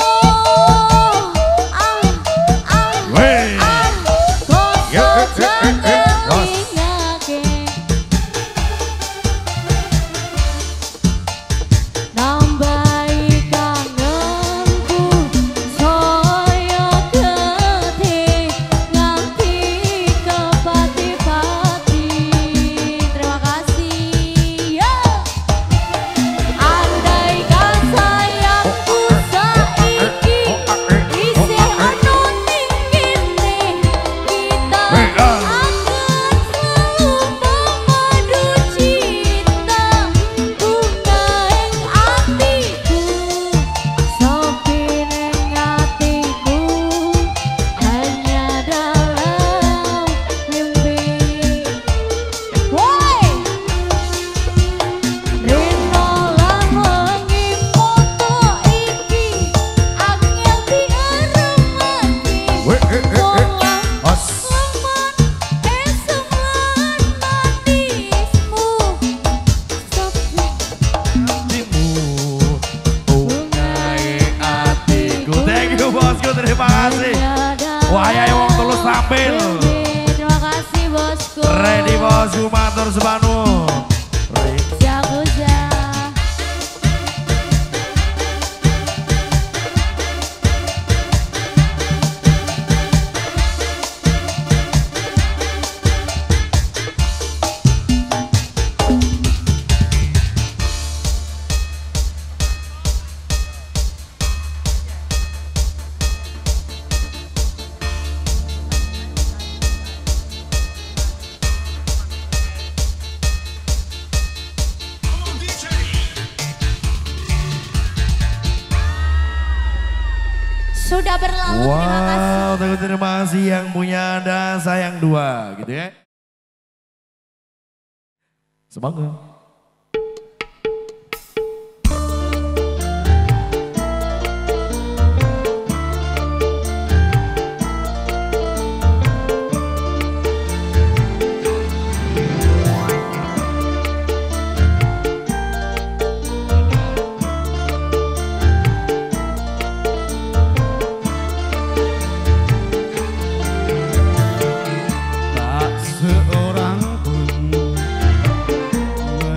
Bos tampil. Terima kasih bosku. Ready bosku, matur sebanu. Jagoza. Sudah berlalu, terima kasih. Wow, terima kasih yang punya dan sayang dua gitu ya. Semangat. Tak seorang pun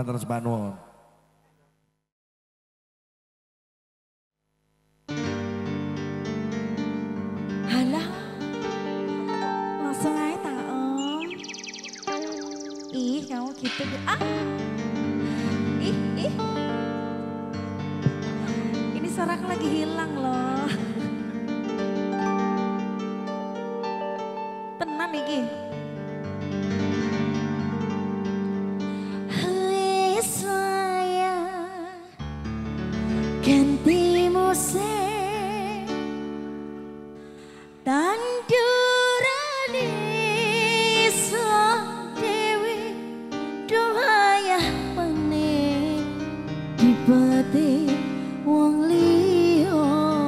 matur nuwun. Halah, langsung aja tak om. Ih, kamu gitu. Ah, ih. Ini suaraku lagi hilang loh. Tenan iki. Wis sayang, ganti musik. Tandurane sok dewi doaya pening dipeti wong liya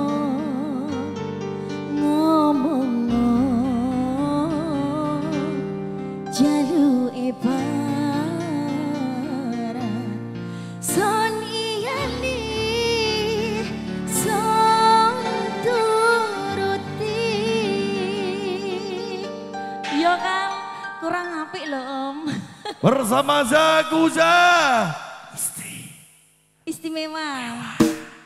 ngomong jaluke barang son iyane son turuti. Yo Kang, kurang apik lho Om. Bersama Zaguza. Istimewa.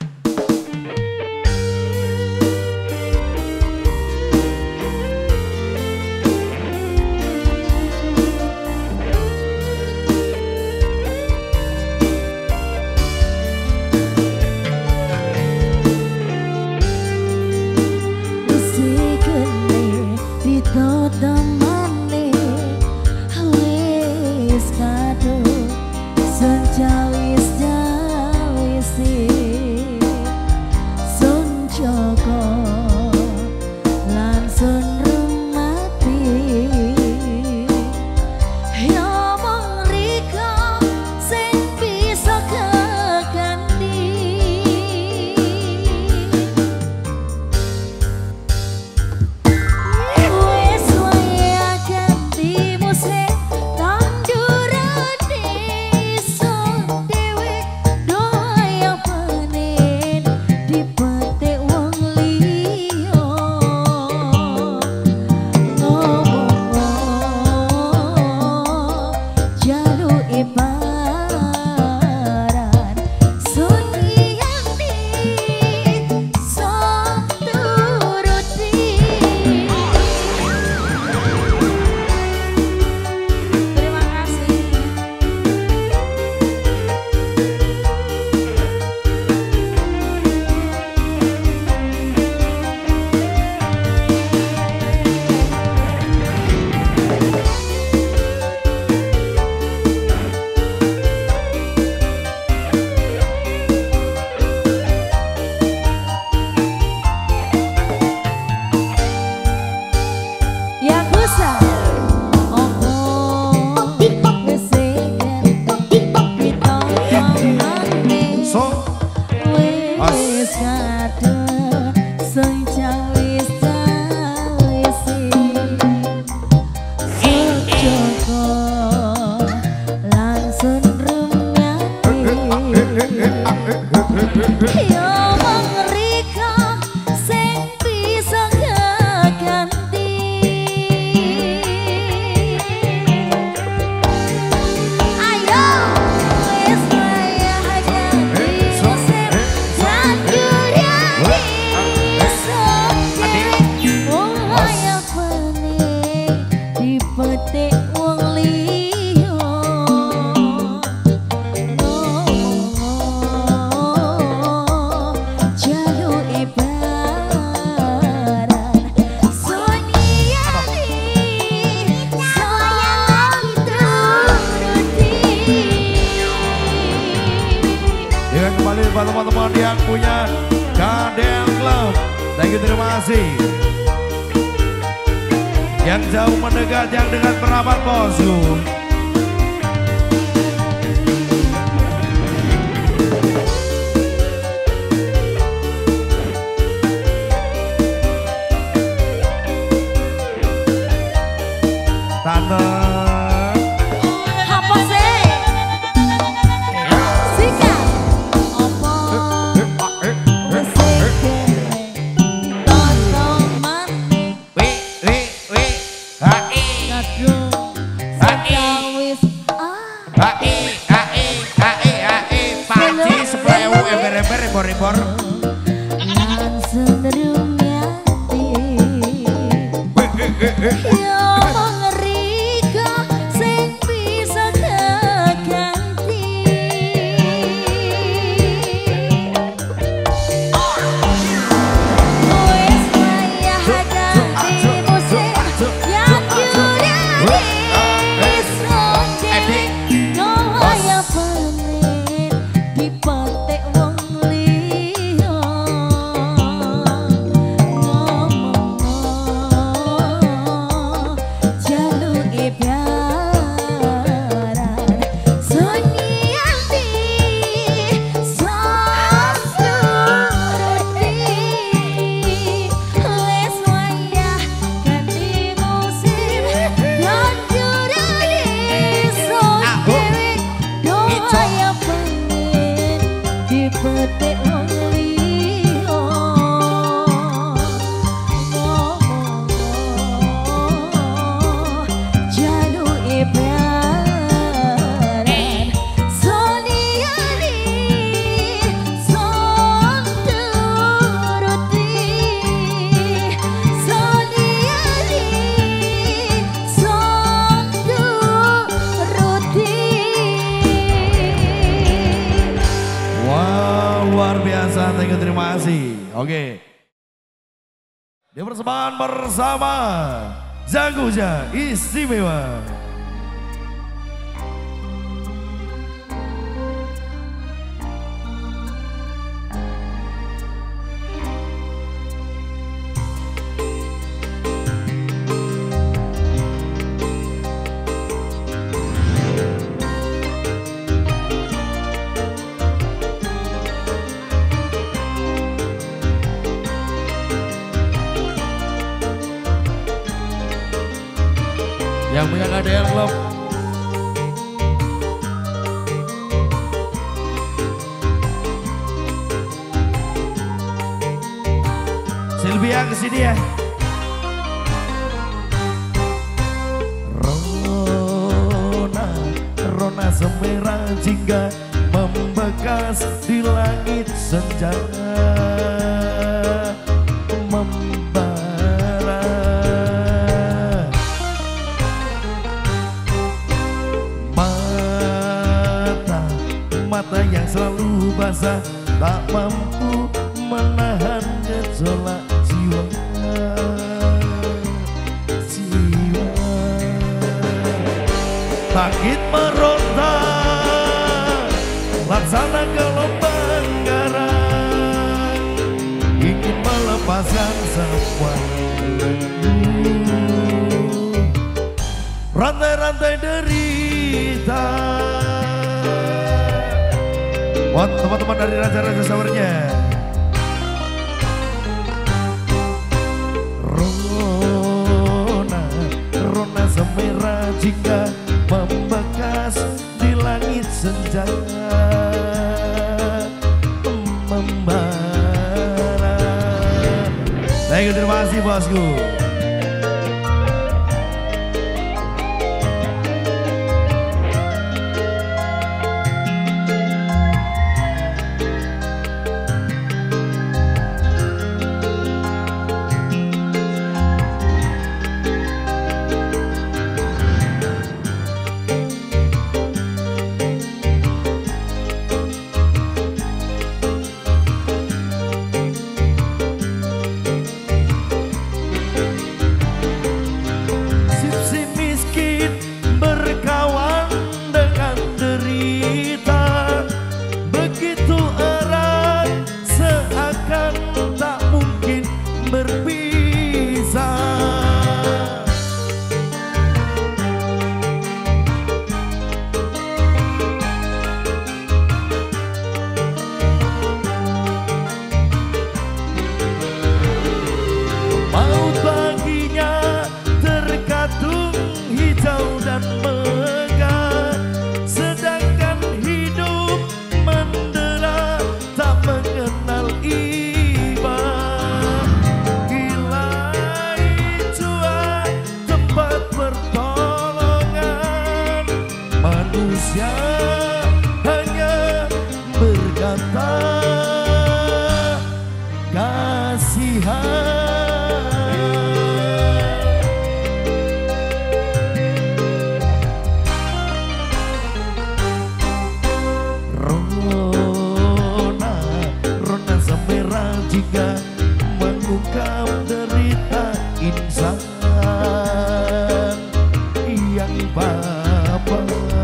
Temane wis kadung senjawis sun joko lan sun rumati ya mong riko sing bisa keganti. Teman-teman yang punya KDL Club, thank you, terima kasih. Yang jauh mendekat, yang dekat merapat bosku. Tante Hai Thank you, terima kasih. Oke. Di persembahan bersama Jaguja Istimewa. Yang punya KDR Club. Sylvia kesini ya. Rona semerah jingga membekas di langit senja. Mata yang selalu basah tak mampu menahan gejolak jiwa. Sakit meronta laksana gelombang garang, ingin melepaskan semua rantai-rantai derita. Buat teman-teman dari raja-raja sawernya. Rona semerah jika membekas di langit senja membara. Terima kasih bosku. mengungkap derita insan yang bapak.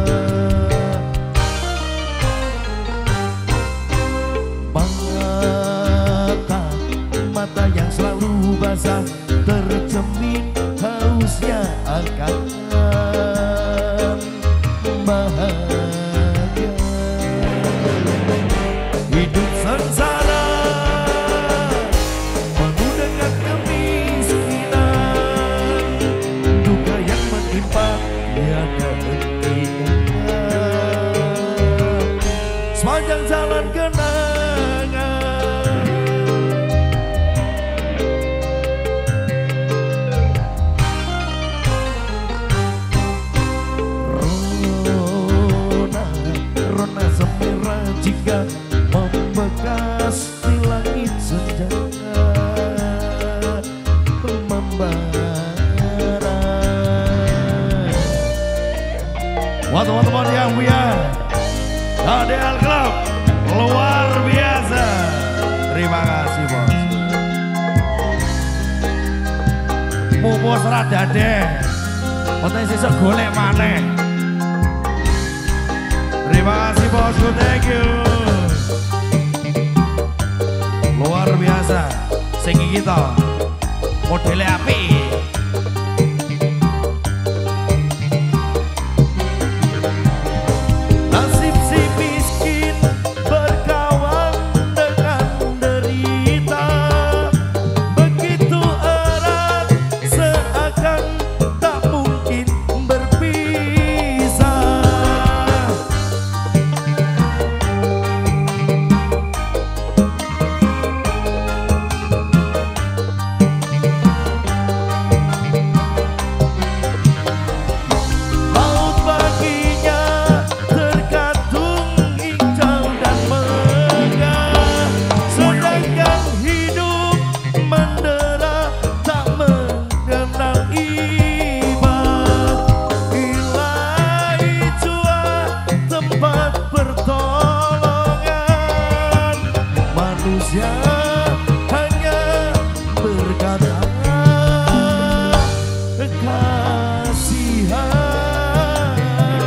Mata yang selalu basah tercermin hausnya akan bahagia. Hidup sengsara penuh dengan kemiskinan, duka yang menimpa tiada hentinya. Sepanjang jalan kenangan Rona semerah jika membekas di langit senja membara. Buat teman-teman yang punya ADL Club luar biasa. Terima kasih bos. Mumpus radade potensi segolek maneh. Terima kasih bosku, thank you. Luar biasa, sing kita modelnya api. Nasib si miskin berkawan dengan derita, begitu erat seakan tak mungkin berpisah. Manusia hanya berkata kasihan.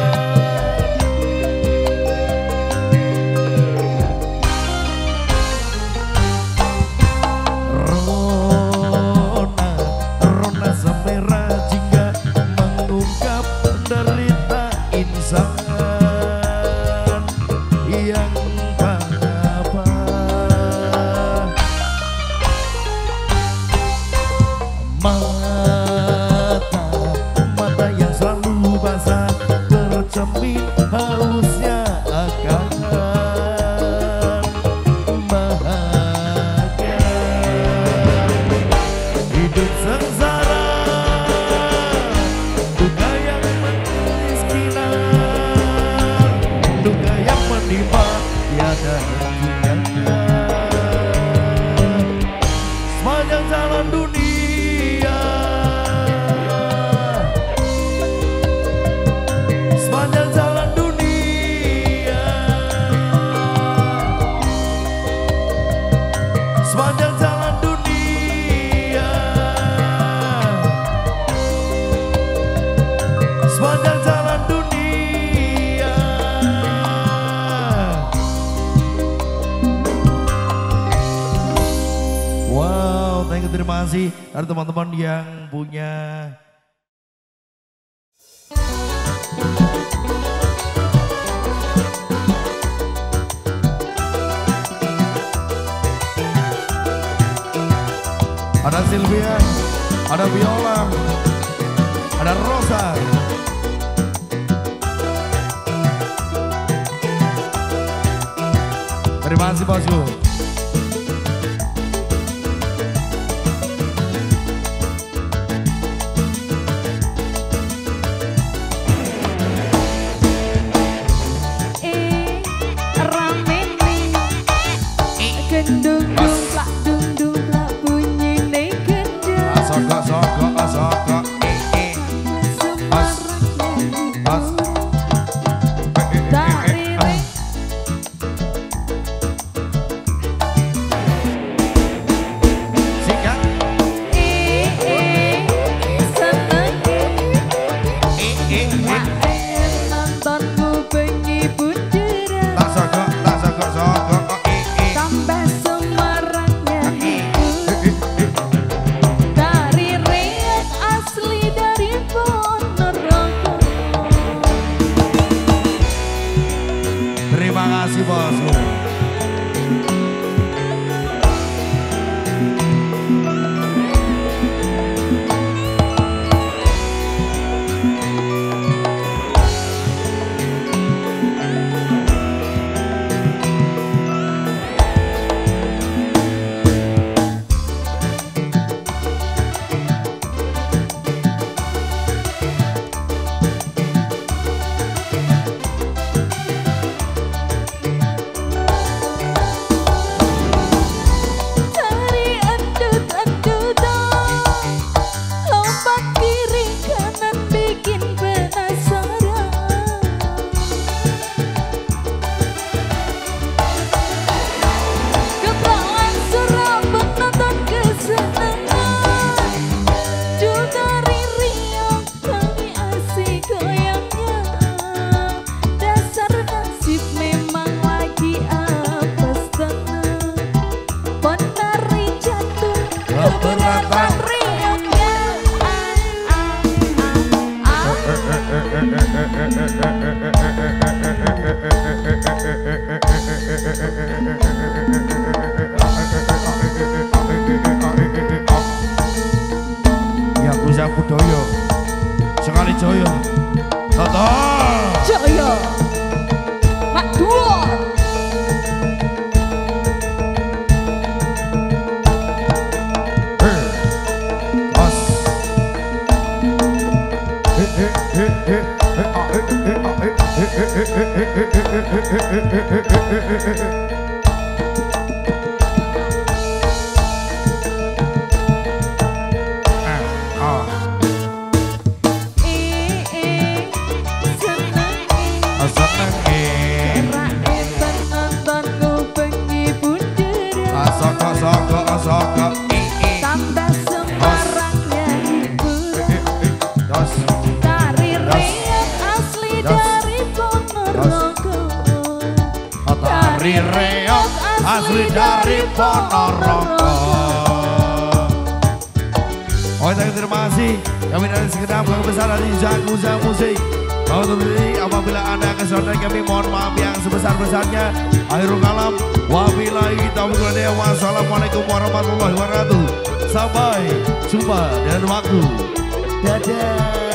Rona semerah jika mengungkap derita insan yang mata yang selalu basah tercermin hausnya akan bahagia. Hidup sengsara duka yang kemiskinan, duka yang menimpa tiada hentinya. Sepanjang jalan dunia, sepanjang jalan dunia, sepanjang jalan dunia, sepanjang jalan dunia. Wow, thank you, terima kasih dari teman-teman yang punya ada Sylvia, ada Viola, ada Rosa. Terima kasih bosku. budaya sekali Joyo Toto Joyo Mak Duor Reok asli dari Ponorogo. Oh, terima kasih. Kami dari segenap keluarga besar dari Jaguza Musik. Apabila Anda kesulitan kami mohon maaf yang sebesar-besarnya. Akhirul kalam. Wabillahi taufiq wal hidayah. Wassalamualaikum warahmatullahi wabarakatuh. Sampai jumpa dan waktu. Dadah.